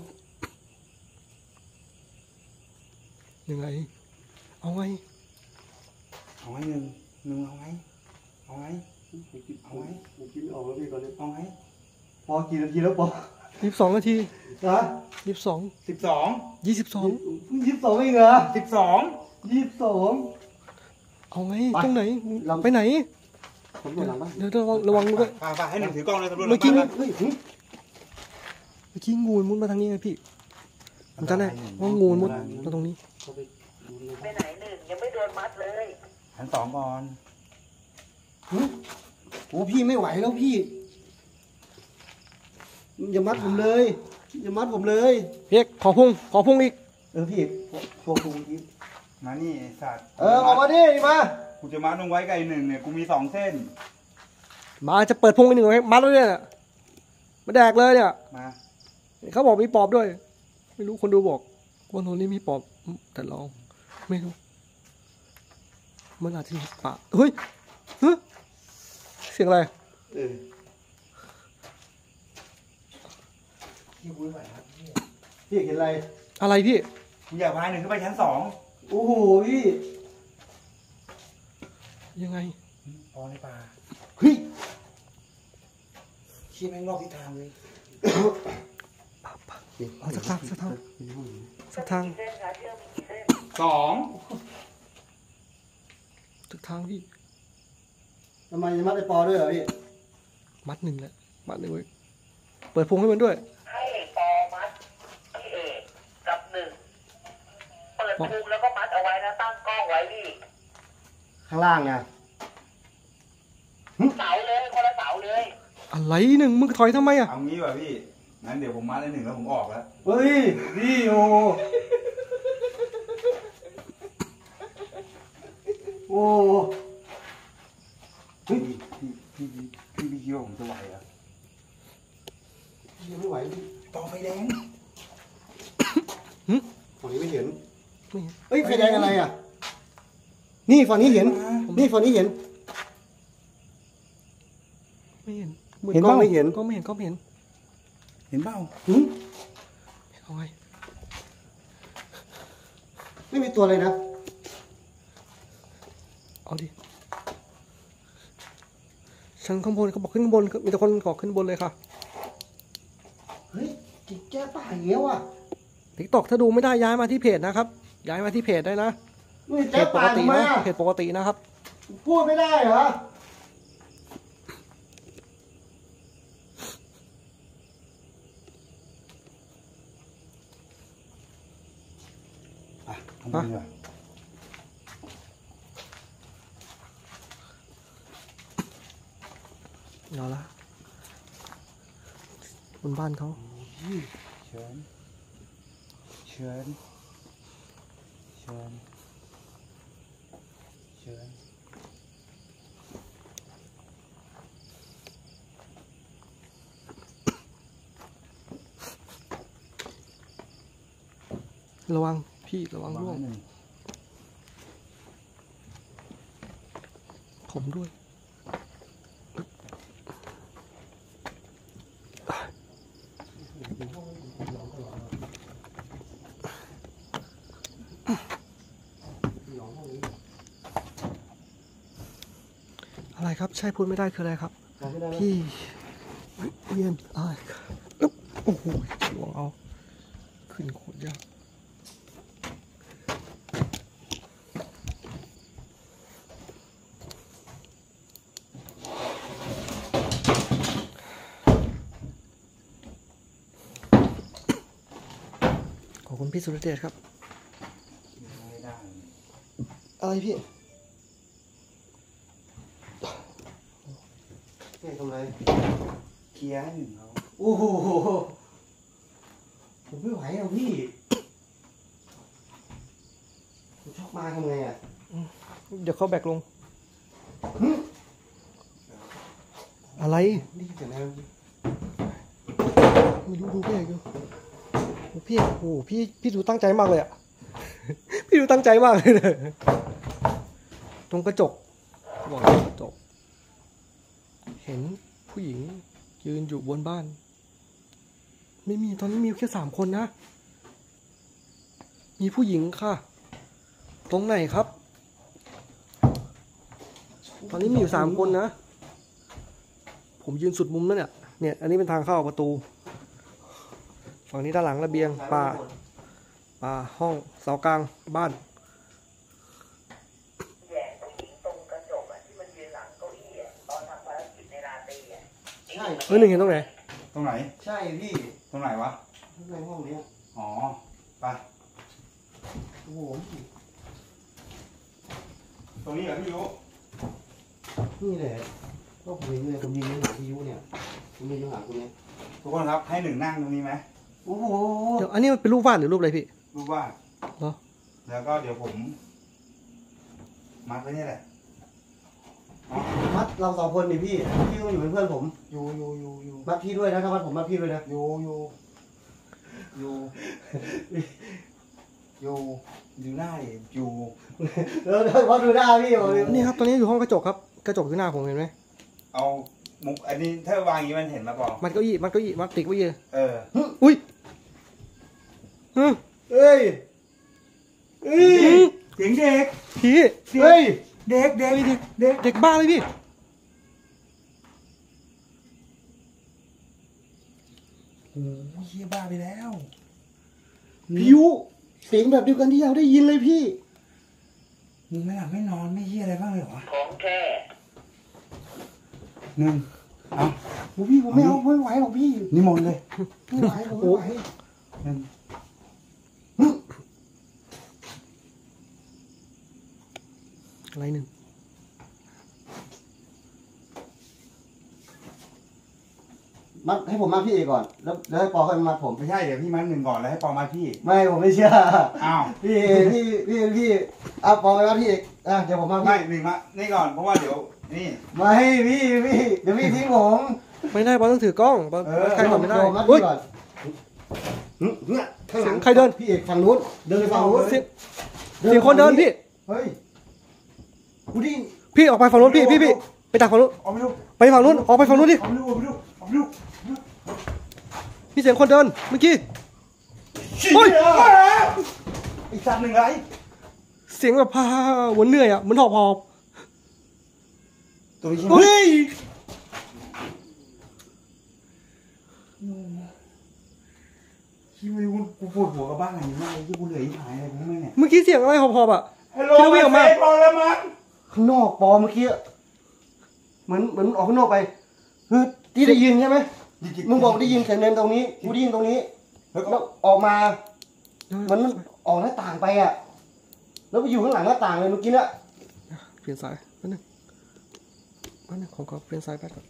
ยังไงเอาไงเอาไงหนึ่งหนึ่งเอาไงเอาไงเอาไว้ผมคิดไม่ออกแล้วพี่ตอนนี้เอาไงพอกี่นาทีแล้วปอยี่สิบสองนาทีฮะยี่สิบสองสิบสองยี่สิบสองเพิ่งยี่สิบสองเองเหรอสิบสองยี่สิบสองเอาไงไปตรงไหนเราไปไหนผมอยู่หลังบ้านเดี๋ยวระวังระวังด้วยป่าป่าให้หนึ่งถือกล้องเลยตำรวจเมื่อกี้หลังบ้านเฮ้ยหึเมื่อกี้งูมันมุดมาทางนี้ไงพี่ผมจำได้ว่างูมันมุดมาตรงนี้เขาไปดูในไปบ้านไหนหนึ่งยังไม่โดนมัดเลยชั้นสองก่อนหึโอ้พี่ไม่ไหวแล้วพี่อย่ามัดผมเลยอย่ามัดผมเลยเพียกขอพุ่งขอพุ่งอีกเออพี่พวกกูอีกมานี่ไอ้สัตว์เออออกมาดิมากูจะมัดลงไว้กับไอ้หนึ่งเนี่ยกูมีสองเส้นมาจะเปิดพุ่งอีกหนึ่งไว้มัดแล้วเนี่ยมาแดกเลยเนี่ยมาเขาบอกมีปอบด้วย ไม่รู้คนดูบอกว่าโน่นนี่มีปอบแต่เราไม่รู้มันอาจจะมีปะเฮ้ยเฮ้ยเสียงอะไรเออพี่กูไม่ไหวครับพี่เห็นอะไรอะไรพี่กูอยากพาหนึ่งขึ้นไปชั้นสองโอ้โหพี่ยังไงพอในป่าเฮ้ยชี้แม่งนอกทิศทางเลยเอาสักทางสักทางสักทางเส้นคะเชื่อมมีกี่เส้นสองสักทางพี่ทำไมจะมัดไอ้ปอด้วยเหรอพี่มัดหนึ่งแหละมัดหนึ่งไว้เปิดพุงให้มันด้วยให้ปอมัดพี่เอกกับหนึ่งเปิดพุงแล้วก็มัดเอาไว้นะตั้งกล้องไว้พี่ข้างล่างไงเสาเลยคนละเสาเลยอะไรหนึ่งมึงถอยทำไมอ่ะเอางี้ว่ะพี่งั้นเดี๋ยวผมมัดไอ้หนึ่งแล้วผมออกแล้วเฮ้ยพี่โอโอ้เฮ้ยพี่พี่พี่พี่พี่คิดว่าผมจะไหวเหรอ่ะยังไม่ไหวพี่ต่อไฟแดงฝั่งนี้ไม่เห็นไม่เห็นเฮ้ยไฟแดงอะไรอ่ะนี่ฝั่งนี้เห็น นี่ฝั่งนี้เห็นไม่เห็นเห็นเปล่าไม่เห็นก็ไม่เห็นก็ไม่เห็นเห็นเปล่าหืมเอาไงไม่มีตัวเลยนะเอาดิฉันข้างบนเขาบอกขึ้นข้างบนมีแต่คนบอกขึ้นบนเลยค่ะเฮ้ยกิ๊กแก้ป่าอย่างเงี้ยว่ะติ๊กตอกถ้าดูไม่ได้ย้ายมาที่เพจนะครับ ย้ายมาที่เพจได้นะนี่เพแก้จปป่ากติมานะเพจปกตินะครับพูดไม่ได้เหรออ่ะข้างบนดีกว่าเอาละบนบ้านเขาเชิญเชิญเชิญเชิญระวังพี่ระวังร่วงหนึ่งผมด้วยอะไรครับใช่พูดไม่ได้คืออะไรครับ พี่เวียนอะไรครับโอ้โหลองเอาขึ้นโคตรยากขอบคุณพี่สุรเดชครับอะไรพี่นี่ทำไรเคลียร์ให้หนึ่งเขาโอ้โหผมไม่ไหวแล้วพี่ผมชอบมาทำไงอ่ะเดี๋ยวเขาแบกลงอะไรนี่เสียงอะไรไม่รู้ดูพี่เอกดูพี่เอกโอ้โหพี่พี่ดูตั้งใจมากเลยอ่ะ พี่ดูตั้งใจมากเลยเนี่ยตรงกระจกบอกตรงกระจกเห็นผู้หญิงยืนอยู่บนบ้าน ไม่มีตอนนี้มีแค่สามคนนะมีผู้หญิงค่ะตรงไหนครับ ตอนนี้มีอยู่สามคนนะผมยืนสุดมุมนั่นเนี่ยเนี่ยอันนี้เป็นทางเข้าประตูฝั่งนี้ด้านหลังระเบียงป่าป่าห้องเสากลางบ้านแย่ผู้หญิงตรงกระจกอะที่มันยืนหลังเก้าอี้อะตอนทำภารกิจในราตรีอะใช่เฮ้ยหนึ่งเห็นตรงไหนตรงไหนใช่พี่ตรงไหนวะในห้องนี้อ๋อไปโอ้โหตรงนี้เหรอพี่ยุนี่แหละก็ผมยิงเลยผมยิงในหางพี่ยุเนี่ยผมยิงในหางคุณเนี่ยทุกคนครับให้หนึ่งนั่งตรงนี้ไหมโอ้โหเดี๋ยวอันนี้มันเป็นรูปวาดหรือรูปอะไรพี่รู้ว่าเหรอแล้วก็เดี๋ยวผมมัดไว้นี่แหละอ๋อมัดเราสองคนนี่พี่พี่ต้องอยู่เป็นเพื่อนผมอยู่อยู่อยู่อยู่มัดพี่ด้วยนะถ้ามัดผมมัดพี่ด้วยนะอยู่อยู่อยู่อยู่อยู่หน้าดิอยู่เออมัดดูหน้าพี่ผมนี่ครับตอนนี้อยู่ห้องกระจกครับกระจกอยู่หน้าผมเห็นไหมเอามุกอันนี้ถ้าวางอย่างนี้มันเห็นมาเปล่ามัดเก้าอี้มัดเก้าอี้มัดติดเก้าอี้เอออุ้ยฮึเอ้ยเอ้ยเสียงเด็กพี่เฮ้ยเด็กเด็กเด็กเด็กเด็กบ้าเลยพี่โอ้ยเฮียบ้าไปแล้วพี่ยุเสียงแบบเดียวกันที่เราได้ยินเลยพี่มึงไม่หลับไม่นอนไม่เฮียอะไรบ้างเลยเหรอของแท้หนึ่งเอาโอ้พี่ผมไม่เอาไม่ไหวหรอกพี่นิมนต์เลยไม่ไหวผมไม่ไหวหนึ่งอะไรหนึ่งมัดให้ผมมัดพี่เอกก่อนแล้วแล้วให้ปอค่อยมามัดผมไม่ใช่เดี๋ยวพี่มัดหนึ่งก่อนแล้วให้ปอมาพี่ไม่ผมไม่เชื่ออ้าวพี่พี่พี่พี่เอาปอไปมัดพี่เอกอ่ะเดี๋ยวผมมัดไม่พี่หนึ่งมานี่ก่อนเพราะว่าเดี๋ยวนี่ไม่พี่พี่เดี๋ยวพี่ทิ้งผมไม่ได้บอลต้องถือกล้องบอลใครก่อนไม่ได้เยวมัดเฮ้พี่ยก่อนเนี่ยข้างหลังใครเดินพี่เอกฝั่งนู้นเดินไปฝั่งนู้นเสียงเสียงคนเดินพี่เฮ้ยกูดิพี่ออกไปฝั่งนู้นพี่พี่พี่ไปดักฝั่งนู้นเอาไม่รู้ไปฝั่งนู้นออกไปฝั่งนู้นดิเอาไม่รู้เอาไม่รู้เอาไม่รู้พี่เสียงคนเดินเมื่อกี้โอ้ยอีกสัตว์หนึ่งไรเสียงแบบพาวนเหนื่อยอ่ะเหมือนหอบหอบตัวนี้เฮ้ยที่ไม่รู้กูปวดหัวกับบ้านอะไรมากเลยที่กูเหนื่อยหายอะไรกูไม่เนี่ยเมื่อกี้เสียงอะไรหอบหอบอ่ะฮัลโหลที่เราวิ่งออกมาพอแล้วมั้งข้างนอกปอเมื่อกี้เหมือนเหมือนออกข้างนอกไปคือที่ได้ยินใช่ไหมมึงบอกได้ยินเสียงเดินตรงนี้กูได้ยินตรงนี้แล้วออกมามันออกหน้าต่างไปอ่ะแล้วไปอยู่ข้างหลังหน้าต่างเลยเมื่อกี้เนี่ยเปลี่ยนสายแป๊บนึงแป๊บนึงผมขอเปลี่ยนสายแป๊บก่อน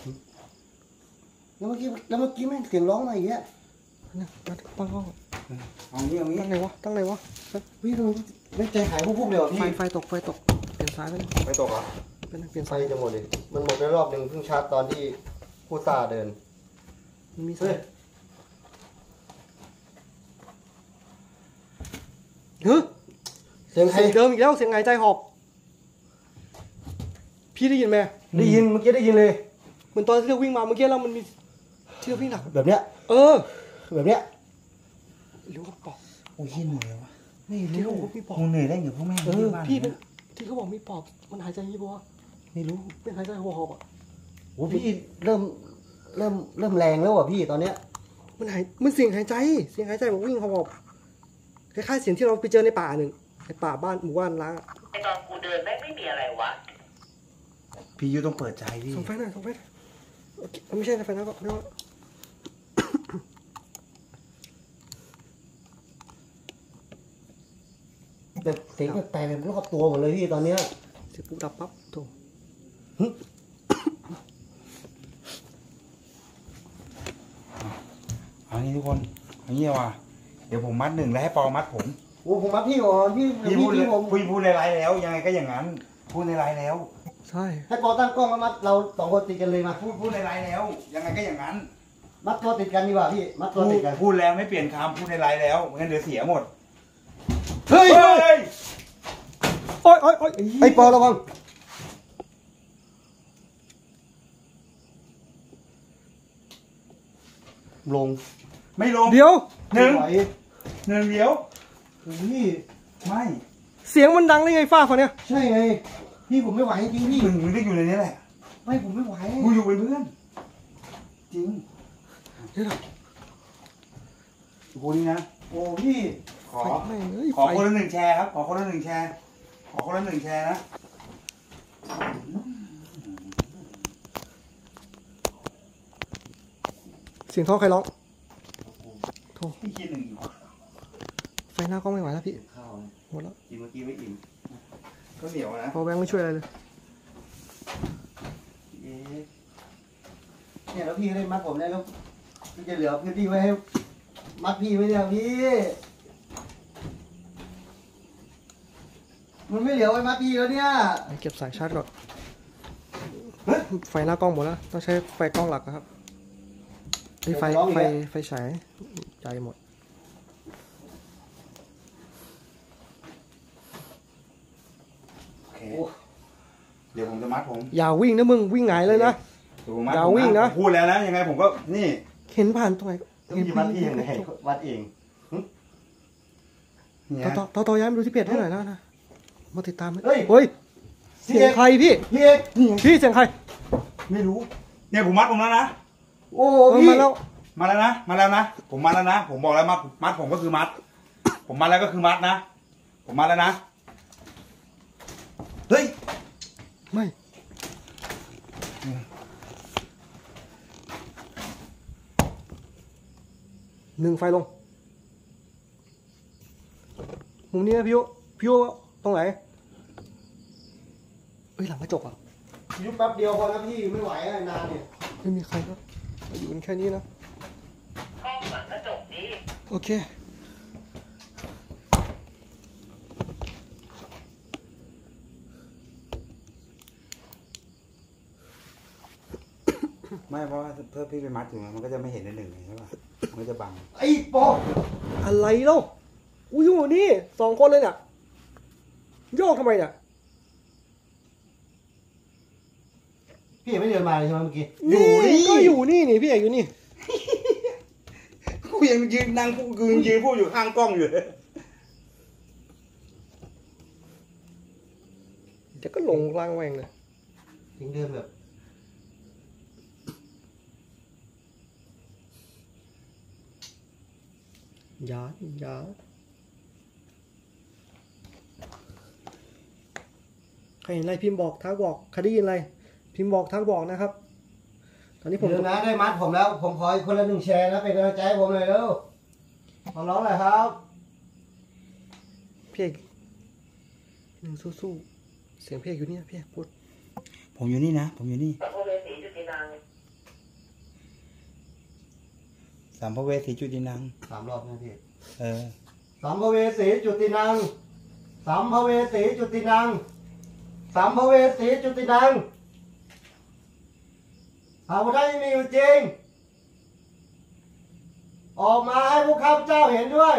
แล้วเมื่อกี้แล้วเมื่อกี้แม่งเสียงร้องมาอย่างเงี้ยแป๊บนึงแป๊บนึงตั้งกล้องก่อนเอางี้เอางี้ตั้งไหนวะตั้งไหนวะวิ่งไม่ใจหายพวกๆเลยเหรอไฟพี่ไฟตกไฟตกเปลี่ยนสายแป๊บนึงไปตกเหรอแป๊บนึงเปลี่ยนไฟสายจะหมดเลยมันหมดไปรอบหนึ่งเพิ่งชาร์จตอนที่ผู้ตาเดินมันมีเฮ้สาย ยเฮ้ยเสียงใครเสียงเดิมอีกแล้วเสียงหายใจหอบพี่ได้ยินไหมได้ยินเมื่อกี้ได้ยินเลยเหมือนตอนที่เราวิ่งมาเมื่อกี้แล้วมันมีที่เราวิ่งหนักแบบเนี้ยเออแบบเนี้ยหรือว่าปอบโอ้ยเหนื่อยวะไม่ที่รู้ลูกมีปอบมึงเหนื่อยได้ไงพวกแม่งเอที่อบ้านพี่เนี่ยที่เขาบอกมีปอบมันหายใจอย่างนี้ปะวะไม่รู้เป็นหายใจหอบๆอ่ะโอ้พี่เริ่มเริ่มเริ่มแรงแล้วอ่ะพี่ตอนเนี้ยมันหายมันเสียงหายใจเสียงหายใจมันวิ่งหอบๆคล้ายๆเสียงที่เราไปเจอในป่าหนึ่งในป่าบ้านหมู่บ้านล้างอะไอตอนกูเดินแม่งไม่มีอะไรวะพี่ยูต้องเปิดใจพี่ส่งไฟหน่อยส่งไฟหน่อยโอเคไม่ใช่ไฟนะก็ไม่ว่าแบบเสียงแปลกๆแบบรอบตัวหมดเลยพี่ตอนเนี้ยเสียงปุ๊บดับปั๊บโถเอางี้ทุกคนเอางี้ว่ะเดี๋ยวผมมัดหนึ่งแล้วให้ปอมัดผมโอ้ผมมาพี่ก่อนพี่พี่พี่พูดพี่ผมพูดพูดในไลน์แล้ว ยังไงก็อย่างนั้น พูดในไลน์แล้วใช่ให้ปอตั้งกล้องแล้วมัดเราสองคนติดกันเลยมาพูดพูดในไลน์แล้ว ยังไงก็อย่างนั้นมัดตัวติดกันดีกว่าพี่มัดตัวพูติดดกันพูดแล้วไม่เปลี่ยนคำพูดในไลน์แล้วงั้นเดี๋ยวเสียหมดเฮ้ยเฮ้ยโอ๊ยโอ๊ยโอ๊ยไอ้ปอระวังลงไม่ลงเดี๋ยวหนึ่งไหวหนึ่งเดียวพี่ไม่เสียงมันดังได้ไงฟ้าฝั่งเนี้ยใช่ไงพี่ผมไม่ไหวจริงพี่มึงมึงได้อยู่ในนี้แหละไม่ผมไม่ไหวกูอยู่เป็นเพื่อนจริงเดี๋ยวนะกูนี่นะโอ้พี่ขอไฟแม่งเอ้ยขอไฟคนละหนึ่งแชร์ครับ ขอคนละหนึ่งแชร์ ขอคนละหนึ่งแชร์นะเสียงท่อใครร้องโถพี่กินหนึ่งอยู่ไฟหน้าก็ไม่ไหวแล้วพี่ข้าวหมดแล้วกินเมื่อกี้ไม่อิ่มก็เหนียวนะพอแบงค์ไม่ช่วยอะไรเลยเอ๊ะเนี่ยแล้วพี่ก็ได้มัดผมได้แล้วพี่จะเหลือพื้นที่ไว้ให้มัดพี่ไว้เนี่ยพี่มันไม่เหลือไว้มัดพี่แล้วเนี่ยเก็บสายชาร์จก่อนไฟหน้ากล้องหมดแล้วต้องใช้ไฟกล้องหลักนะครับนี่ไฟไฟไฟฉายใจหมดโอเค เดี๋ยวผมจะมัดผมอย่าวิ่งนะมึงวิ่งหงายเลยนะเดี๋ยวผมมัดอย่าผมวิ่งนะผมพูดแล้วนะ ยังไงผมก็ นี่เห็นผ่านตรงไหนต้องมีมัดพี่ยังไงวัดเองเนี่ยต่อต่อต่อย้ายมาดูที่เพจให้หน่อยนะนะมาติดตามเฮ้ยเฮ้ยเสียงใครพี่พี่เอกพี่เสียงใครไม่รู้ เนี่ยผมมัดผมแล้วนะโอ้เออพี่มาแล้วมาแล้วนะ มาแล้วนะ ผมมาแล้วนะ ผมบอกแล้วมัด มัดผมก็คือมัด ผมมาแล้วก็คือมัดนะ ผมมาแล้วนะ เฮ้ยไม่หนึ่งไฟลงมุมนี้นะพี่โอพี่โอตรงไหนเอ้ยหลังกระจกอ่ะยุบแป๊บเดียวพอนะพี่ไม่ไหวอะนานเนี่ยไม่มีใครก็อยู่กันแค่นี้นะห้องหลังกระจกนี้โอเคไม่เพราะว่าเพื่อพี่ไปมัดถึงมันก็จะไม่เห็นในหนึ่งใช่ป่ะ มันก็จะบังไอ้ปออะไรเล่าอุ้ยอยู่นี่สองคนเลยเนี่ยโยกทำไมเนี่ยพี่เอกไม่เดินมาเลยใช่ไหมเมื่อกี้อยู่นี่ก็อยู่นี่นี่พี่เอกอยู่นี่กูยังยืนนั่งกูยืนยืนพูดอยู่ข้างกล้องอยู่เลยเดี๋ยวก็หลงกลางแหวงเลยถึงเดินแบบยาดยาดใครเห็นอะไรพิมพ์บอกทักบอกใครได้ยินอะไรพิมพ์บอกทักบอกนะครับตอนนี้ผมเดินนะได้มัดผมแล้วผมขอคนละหนึ่งแชร์นะเป็นกำลังใจให้ผมเลยเร็วขอร้องหน่อยครับพี่เอกหนึ่งสู้ๆเสียงพี่เอกอยู่นี่พี่เอกพูดผมอยู่นี่นะผมอยู่นี่สัมภเวสีจุตินังสัมภเวสีจุตินังสามรอบนะพี่เออสัมภเวสีจุตินังสัมภเวสีจุตินังสัมภเวสีจุตินังหากว่าท่านยังมีอยู่จริงออกมาให้พวกข้าพเจ้าเห็นด้วย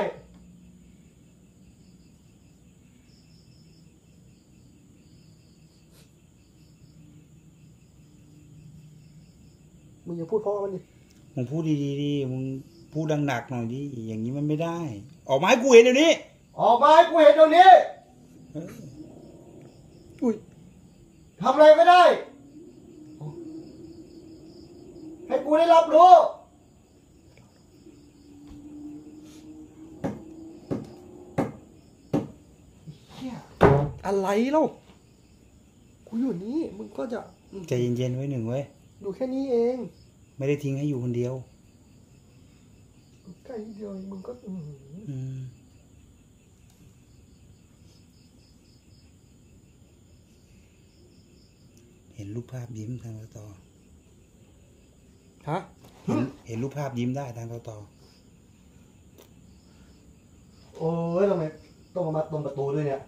มึงอย่าพูดเพราะมันดิมึงพูดดีๆดิมึงพูดดังหนักหน่อยดิอย่างนี้มันไม่ได้ ออกมาให้กูเห็นเดี๋ยวนี้ออกมาให้กูเห็นตรงนี้อุ้ยทำอะไรไม่ได้ให้กูได้รับรู้อะไรเล่ากูอยู่นี่มึงก็จะใจเย็นๆไว้หนึ่งเว้ยอยู่แค่นี้เองไม่ได้ทิ้งให้อยู่คนเดียวใกล้เดียวมึงก็อืมอืมเห็นรูปภาพยิ้มทางต่อฮะเห็นเห็นรูปภาพยิ้มได้ทางต่อโอ้ยทำไมต้องมามัดตรงประตูด้วยเนี่ย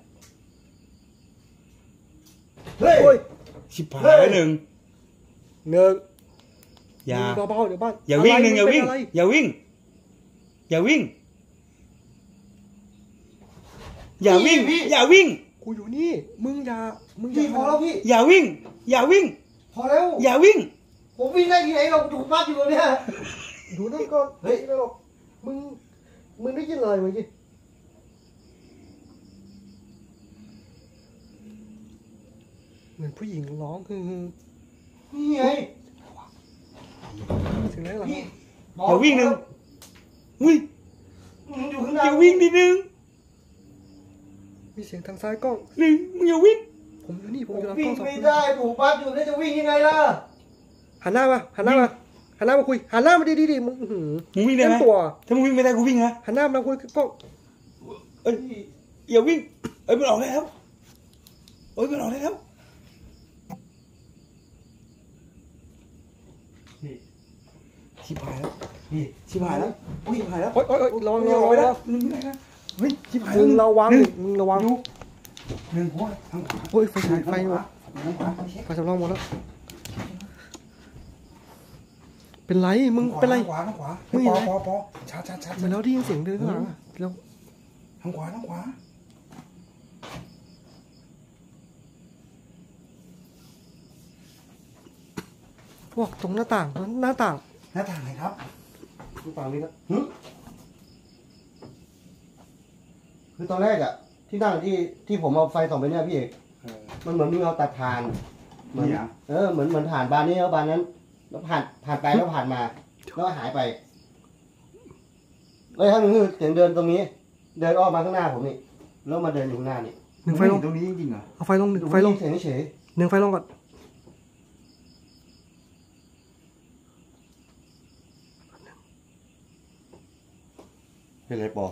เฮ้ยโอ้ยชิบหายไว้หนึ่งหนึ่งอย่ามึงเบาๆเดี๋ยวบ้านอย่าวิ่งะไรหนึ่งอย่าวิ่งมึเป็ะไรอย่าวิ่ง อย่าวิ่ง อย่าวิ่ง อย่าวิ่งกูอยู่นี่มึงอย่ามึงอพี่ย่าพอแล้วพี่อย่าวิ่ง อย่าวิ่งพอแล้วอย่าวิ่งผมวิ่งได้ที่ไหนเราถูกมัดอยู่ตรงเนี้ยดูนั่นก่อนเฮ้ยไม่หรอกมึงมึงได้ยินอะไรเมื่อกี้เหมือนผู้หญิงร้องคือนี่ไงถึงไหนล่ะพี่อย่าวิ่งหนึ่งอุ้ยมึงอยู่ข้างหอน้าย่าวิ่งนิดนึงมีเสียงทางซ้ายกล้องหนึ่งมึงอย่าวิ่งผมอยู่นี่ผผม มอยู่หลังกวิ่ล้งองสองไม่คนได้ถูกมัดอยู่แล้วจะวิ่งยังไงล่ะหันหน้ามาหันหน้ามาหันหน้ามาคุยหันหน้ามาดีๆดิมึงอื้อหือมึงวิ่งได้ไหมเต็มตัวถ้ามึงวิ่งไม่ได้กูวิ่งนะหันหน้ามาคุยกับกล้องเอ้ยอย่าวิ่ง เอ้ยมันออกได้แล้วเอ้ยมันออกได้แล้ว ชิบหายแล้วพี่ชิบหายแล้วอุ้ยชิบหายแล้วโอ๊ยโอ๊ยโอ๊ยระวังมึงระอวัอง กไม่ได้ระวังมึงไม่ได้นะเฮ้ยชิบหายมึแล้วงระวังหนึ่มึงระวังดูหนึ่งหัวทางขวาโอ้ยไฟฉายไฟหมดทางขวาเช็คไฟสำรองหมดแล้วเป็นไรมึงเป็นไรทางขวาทางขวามึงพเห็นอไหมพอพอชัดชัดชัดเหมือนเราได้ยินเสียงเดินข้างหลังอะแล้วทางขวาทางขวาพวกตรงหน้าต่างหน้าต่างหน้าต่างไหนครับดูฝั่งนี้ครับหึคือตอนแรกอะที่นั่งที่ที่ผมเอาไฟส่องไปเนี่ยพี่เอกเออมันเหมือนมึงเอาตัดทานเหมือนเนี่ยเออเหมือนเหมือนผ่านบานนี้แล้วบานนั้น แล้วผ่านผ่านไปแล้วผ่านมาแล้วหายไปเลยถ้ามึงคือเสียงเดินตรงนี้ เดินอ้อมมาข้างหน้าผมนี่แล้วมาเดินอยู่ข้างหน้านี่หนึ่งไฟลงตรงนี้จริงๆเหรอเอาไฟลงหนึ่งไฟลงเสียงเฉยหนึ่งไฟลงก่อนเป็นไรปอ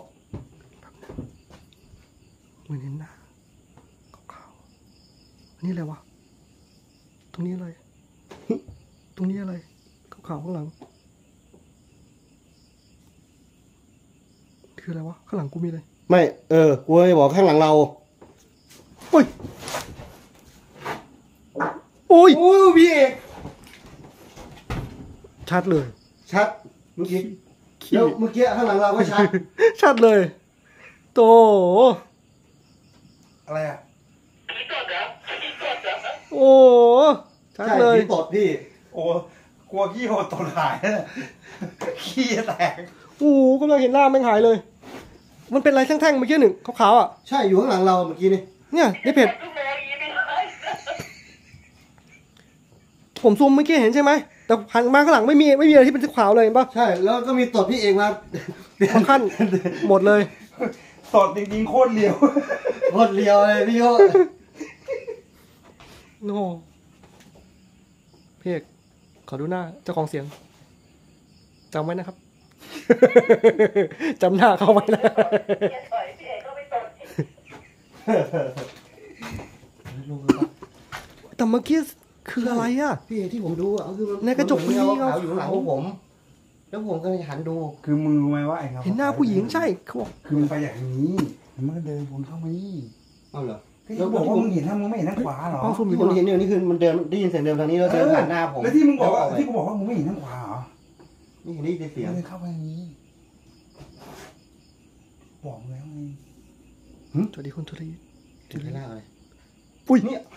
เหมือนเห็นหน้าขาวๆอันนี้อะไรวะตรงนี้อะไร ตรงนี้อะไรขาวๆข้างหลังคืออะไรวะข้างหลังกูมีอะไรไม่เออกูจะบอกข้างหลังเราโอ้ยโอ้ยอู้พี่เอกชัดเลยชัดเมื่อกี้แล้วเมื่อกี้ข้างหลังเราก็ชัดชัดเลยโตอะไรอ่ะโอ้ชัดเลยตดพี่โอ้กลัวขี้โหดตดหายนะขี้จะแตกโอ้โหกำลังเห็นหน้าแม่งหายเลย มันเป็นอะไรแท่งๆเมื่อกี้หนึ่งขาวๆอ่ะใช่อยู่ข้างหลังเราเมื่อกี้นี่เนี่ยในเพจผมซูมเมื่อกี้เห็นใช่ไหมแต่หันมาข้างหลังไม่มีไม่มีอะไรที่เป็นสีขาวเลยเห็นปะใช่แล้วก็มีตดพี่เอกมาสำคัญหมดเลยตดจริงๆโคตรเลียวโคตรเลียวเลยพี่โยโอ้เพจขอดูหน้าเจ้าของเสียงจำไว้นะครับ จำหน้าเขาไว้นะแต่เมื่อกี้คืออะไรอ่ะพี่ที่ผมดูอ่ะคือมันในกระจกมีมีเงาขาวอยู่ข้างหลังของผม แล้วผมก็เลยหันดูคือมือรู้ไหมว่าไอ้ครับเห็นหน้าผู้หญิงใช่เขาบอกคือมันไปอย่างนี้มันก็เดินวนเข้ามานี่เอาเหรอแล้วบอกว่ามึงเห็นทางมึงไม่เห็นทางขวาเหรอป้องซูมอที่ยู่ผมเห็นอยู่นี่คือมันเดินได้ยินเสียงเดินทางนี้แล้วเดินผ่านหน้าผมแล้วที่มึงบอกว่าแล้วที่กูบอกว่ามึงไม่เห็นทางขวาเหรอนี่เห็นได้ยินเสียงเดินเข้าไปอย่างนี้บอกแล้วไงสวัสดีคุณธุรีถึงหน้าเลยปุ้ยเนี่ย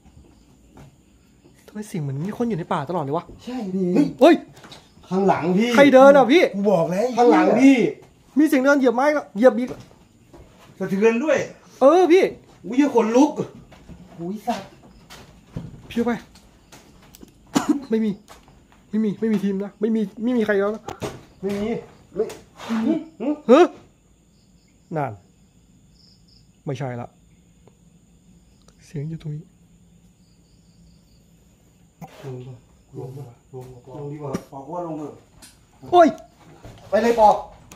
ทำไมเสียงเหมือนมีคนอยู่ในป่าตลอดเลยวะใช่พี่เฮ้ยข้างหลังพี่ใครเดินอ่ะพี่กูบอกแล้วข้างหลังพี่มีเสียงเดินเหยียบไม้ก็เหยียบบีกสะเทือนด้วยเออพี่อุ้ยขนลุกอุ้ยสัตว์พี่เอาไป ไม่มี ไม่มีไม่มีทีมนะไม่มีไม่มีใครแล้วนะไม่มีไม่เฮ้ยนานไม่ใช่ละเสียงอยู่ตรงนี้ลงลงลงลงดีกว่าบอกว่าลงเถอะโอ้ยไปเลยปอก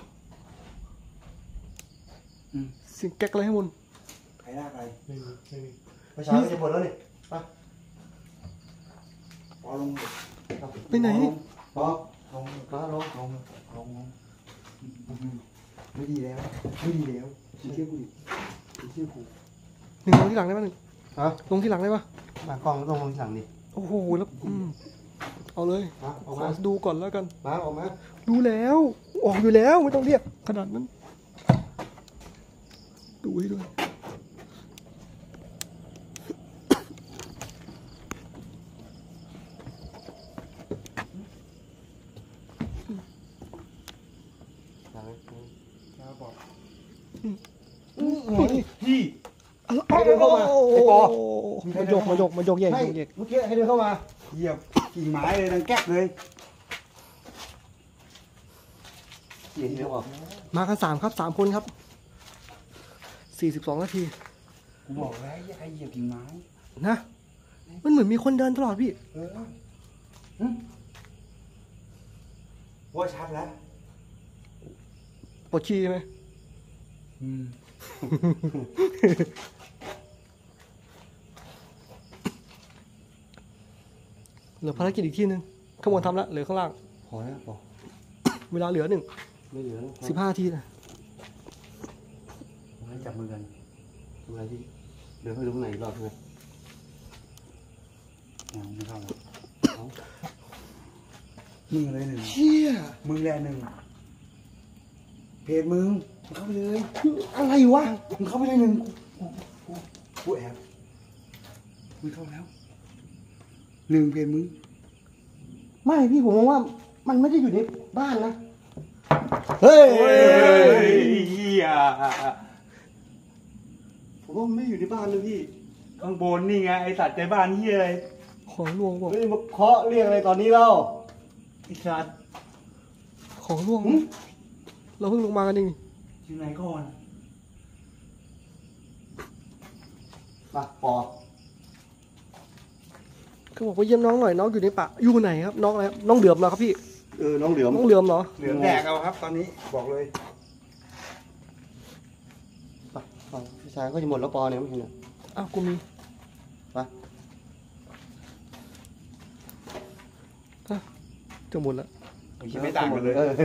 เสียงแก๊กอะไรให้มุนใครหน้าใครไม่มีไม่มีไปเช้าจะหมดแล้วนี่ไปปอลงเถอะไปไหนปอกลงมาลงลงลงลงไม่ดีแล้วไม่ดีแล้วเชื่อกูดิเชื่อกูหนึ่งลงที่หลังได้ปะหนึ่งฮะลงที่หลังได้ปะมากล้องต้องลงที่หลังดิโอ้โหแล้วอืมเอาเลยมาออกขมาอดูก่อนแล้วกันมาออกมารู้แล้วออกอยู่แล้วไม่ต้องเรียกขนาดนั้นดูให้ด้วยพี่ให้เดินเข้ามาไอ้ปอมาโยกมาโยกมาโยกแยกให้โยกแยกเมื่อกี้ให้เดินเข้ามาเหยียบกิ่งไม้เลยดังแก๊กเลยเสียงเดียวออกมากันสามครับสามคนครับสี่สิบสองนาทีกูบอกแล้วอย่าใครเหยียบกิ่งไม้นะมันเหมือนมีคนเดินตลอดพี่เออว่าชัดแล้วปวดขี้ไหมอืมเหลือภารกิจอีกที่หนึ่งข้างบนทำแล้วเหลือข้างล่างพอแล้วปอกเวลาเหลือหนึ่งไม่เหลือสิบห้านาทีนะให้จับมือกันทำอะไรพี่เดินไปดูข้างในอีกรอบใช่ไหมเอาไม่เข้าแล้วมึงเลยหนึ่งเชี่ยมึงแลหนึ่งเพจมึงมึงเข้าไปเลยอะไรวะมึงเข้าไปเลยหนึ่งกูกูกูแอบมึงเข้าแล้วหนึ่งเพจมึงไม่พี่ผมมองว่ามันไม่ได้อยู่ในบ้านนะเฮ้ยเฮียผมว่ามันไม่อยู่ในบ้านเลยพี่ข้างบนนี่ไงไอสัตว์ใจบ้านเฮียอะไรของลวงบอกเฮ้ยมาเคาะเรียกอะไรตอนนี้เล่าไอสัตว์ของลวงเราเพิ่งลงมากันเองนี่อยู่ไหนก่อนมาปอกเขาบอกว่าเยี่ยมน้องหน่อยน้องอยู่ในป่าอยู่ไหนครับน้องอะไรครับน้องเหลือมเหรอครับพี่เออน้องเหลือมน้องเหลือมเหรอเหลือแดกเอาครับ ตอนนี้บอกเลยไปเอาพี่ชายก็จะหมดแล้วปอเนี่ยไม่เห็นเหรออ้าวกูมีไปจะหมดแล้วคิดไม่ต่างกันเลยออ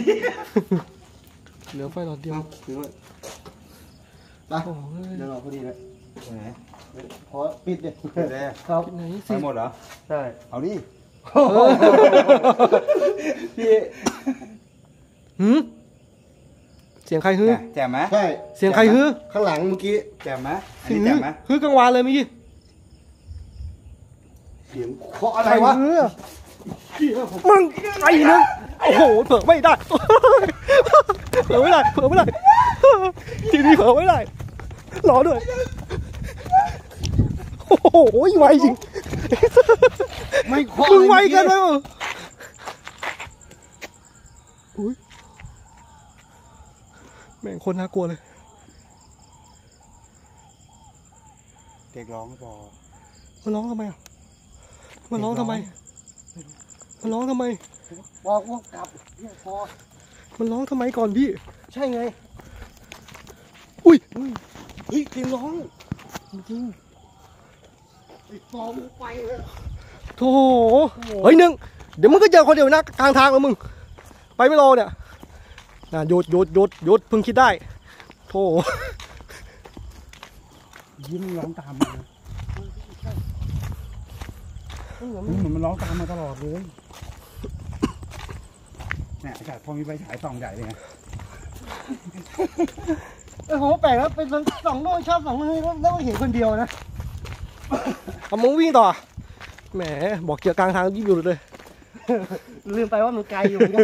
เหลือไฟหลอดเดียวเอาถือไว้ไปโอ้ยเดี๋ยวรอพอดีเลยไหนพอปิดเดี๋ยวแดกครับที่ไหนไปสิหมดเหรอใช่เอาดิพี่หืมเสียงใครฮือแจ่มไหมใช่เสียงใครฮือข้างหลังเมื่อกี้แจ่มไหมอันเสียงนี้ฮืแจ่อมไหมฮือกลางวานเลยเมื่อกี้เพราะอะไรวะมึงไอ้นึงโอ้โหเผลอไม่ได้เผลอไม่ได้เผลอไม่ได้ทีนี้เผลอไม่ได้รอด้วยโอ้โหไวจริงไม่เคาะมึงไวกันเลยมึงอุ้ยแม่งคนน่ากลัวเลยเด็กร้องพอมันร้องทำไมอ่ะมันร้องทำไมมันร้องทำไมบอกว่ากลับเนี่ยพอมันร้องทำไมก่อนพี่ใช่ไงอุ้ยเฮ้ยเสียงร้องจริงไอ้ฟอมไปเลยโธ่เฮ้ยหนึ่งเดี๋ยวมึงก็เจอคนเดียวนะกลางทางแล้วมึงไปไม่รอเนี่ยน่ะหยุดหยุดหยุดหยุดเพิ่งคิดได้โธ่ยิ้มร้องตามมาเหมือนมันร้องตามมาตลอดเลยเนี่ยแต่พอมีไฟฉายส่องใหญ่เลยไงเออผมแปลกแล้วเป็นสองโน้นชอบสองนี่แล้วเห็นคนเดียวนะเอามึงวิ่งต่อแหมบอกเจอกลางทางยิ่งอยู่เลยลืมไปว่ามันไกลอยู่เหมือนกัน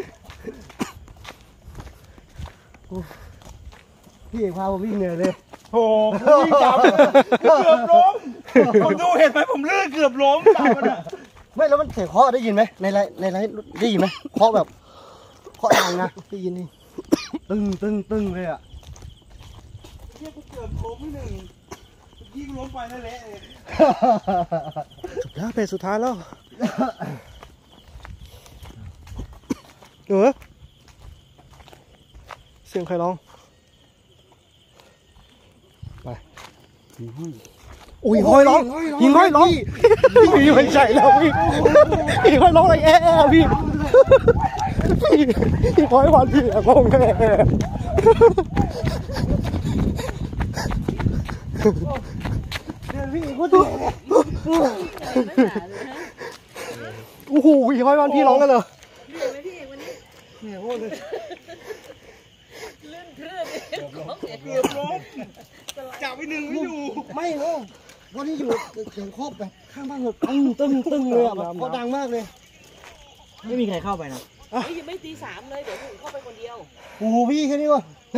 พี่เอกพาผมวิ่งเหนื่อยเลยโอ้โหวิ่งจับเกือบล้มผมดูเห็นไหมผมลื่นเกือบล้มจับมันอะไม่แล้วมันเสียงเคาะได้ยินไหมในไลน์ในไลน์ได้ยินไหมเคาะแบบเคาะดังนะได้ยินนี่ตึ้งตึ้งตึ้งเลยอ่ะเกือบล้มไม่หนึ่งยิ่งล้มไปนั่นแหละเลยจบแล้วเพจสุดท้ายแล้วเออเสียงใครร้องไปอุ้ยห้อยร้องหิงห้อยร้องพี่มันใจแล้วพี่หิงห้อยร้องอะไรแอ่พี่พี่หิงห้อยวันพี่อะงงแน่โอ้โหหิงห้อยวันพี่ร้องกันเลยเลื่อนไหมพี่เอกวันนี้เนี่ยโคตรเลยลื่นคลื่นเกือบล้มจับไปหนึ่งไม่อยู่ไม่เนาะวันนี้อยู่เสียงเคาะแบบข้างบ้านแบบตึ้งตึ้งตึ้งเลยอ่ะแบบเคาะดังมากเลยไม่มีใครเข้าไปนะเฮ้ยยังไม่ตีสามเลยเดี๋ยวผมเข้าไปคนเดียวโอ้โหพี่แค่นี้วะ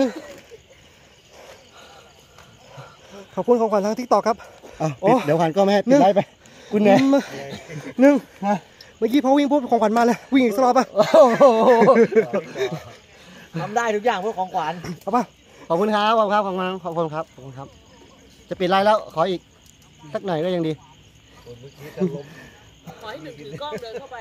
ขอบคุณของขวัญทางทิกตอกครับอ่ะโอ้เดี๋ยวขวัญก็ไม่ให้ปิดไลฟ์ไปคุณเนี่ยหนึ่งเมื่อกี้พอวิ่งปุ๊บของขวัญมาเลยวิ่งอีกสรอบป่ะทำได้ทุกอย่างเพื่อของขวัญเอาป่ะขอบคุณครับขอบคุณครับขอบคุณขอบคุณครับขอบคุณครับ จะปิดไลฟ์แล้วขออีกสักหน่อยก็ยังดีขอให้หนึ่งถือกล้องเดินเข้าไป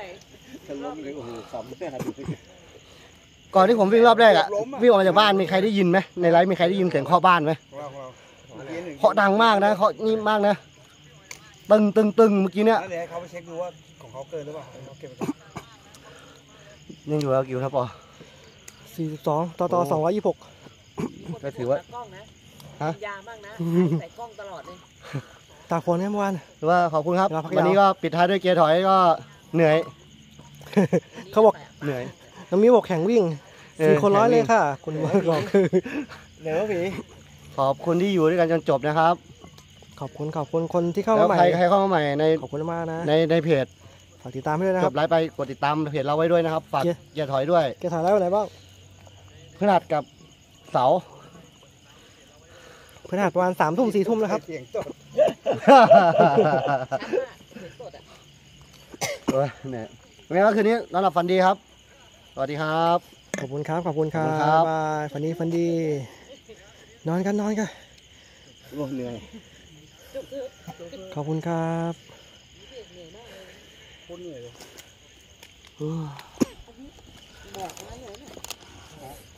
ก่อนที่ผมวิ่งรอบแรกอะวิ่งออกมาจากบ้านมีใครได้ยินไหมในไลฟ์มีใครได้ยินเสียงเคาะบ้านไหมเคาะดังมากนะเคาะนี่มากนะตึงตึงตึงเมื่อกี้เนี่ยเดี๋ยวให้เขาไปเช็คดูว่าของเขาเกินหรือเปล่าเขาเก็บไปก่อนยังอยู่แล้วกี่ครับปอสี่สิบสองต่อต่อสองร้อยยี่สิบหกก็ถือว่ากล้องนะฮะยาบ้างนะใส่กล้องตลอดเลยตากฝนเนี่ยเมื่อวานถือว่าขอบคุณครับเวลาพักยาววันนี้ก็ปิดท้ายด้วยเกียร์ถอยก็เหนื่อยเขาบอกเหนื่อยน้องมีบอกแข่งวิ่งเออสี่คนร้อยแข่งวิ่เลยงค่ะคุณบอกคือเหนื่อยผีขอบคุณที่อยู่ด้วยกันจนจบนะครับขอบคุณขอบคุณคนที่เข้าแล้มาว ใหม่ใครใครเข้ามาใหม่ในขอบคุณมากนะในในเพจฝากติดตามให้ด้วยนะจครับบไลฟ์ไปกดติดตามเพจเราไว้ด้วยนะครับฝากเกียร์เกียร์ถอยด้วยแกถ่ายไลฟ์วันไหนบ้างพฤหัสกับเสาร์พฤหัสประมาณสามทุ่มสี่ทุ่มนะครับเสียงสดโอ้ยเนี่ยงั้นก็คืนนี้นอนหลับฝันดีครับ สวัสดีครับขอบคุณครับขอบคุณครัขอบคุณครับ บบายฝันดีฝันดี นอนกันนอนกันโอ้เหนื่อยขอบคุณครับโคตรเหนื่อยเลยอืมบอกนะเหนื่อย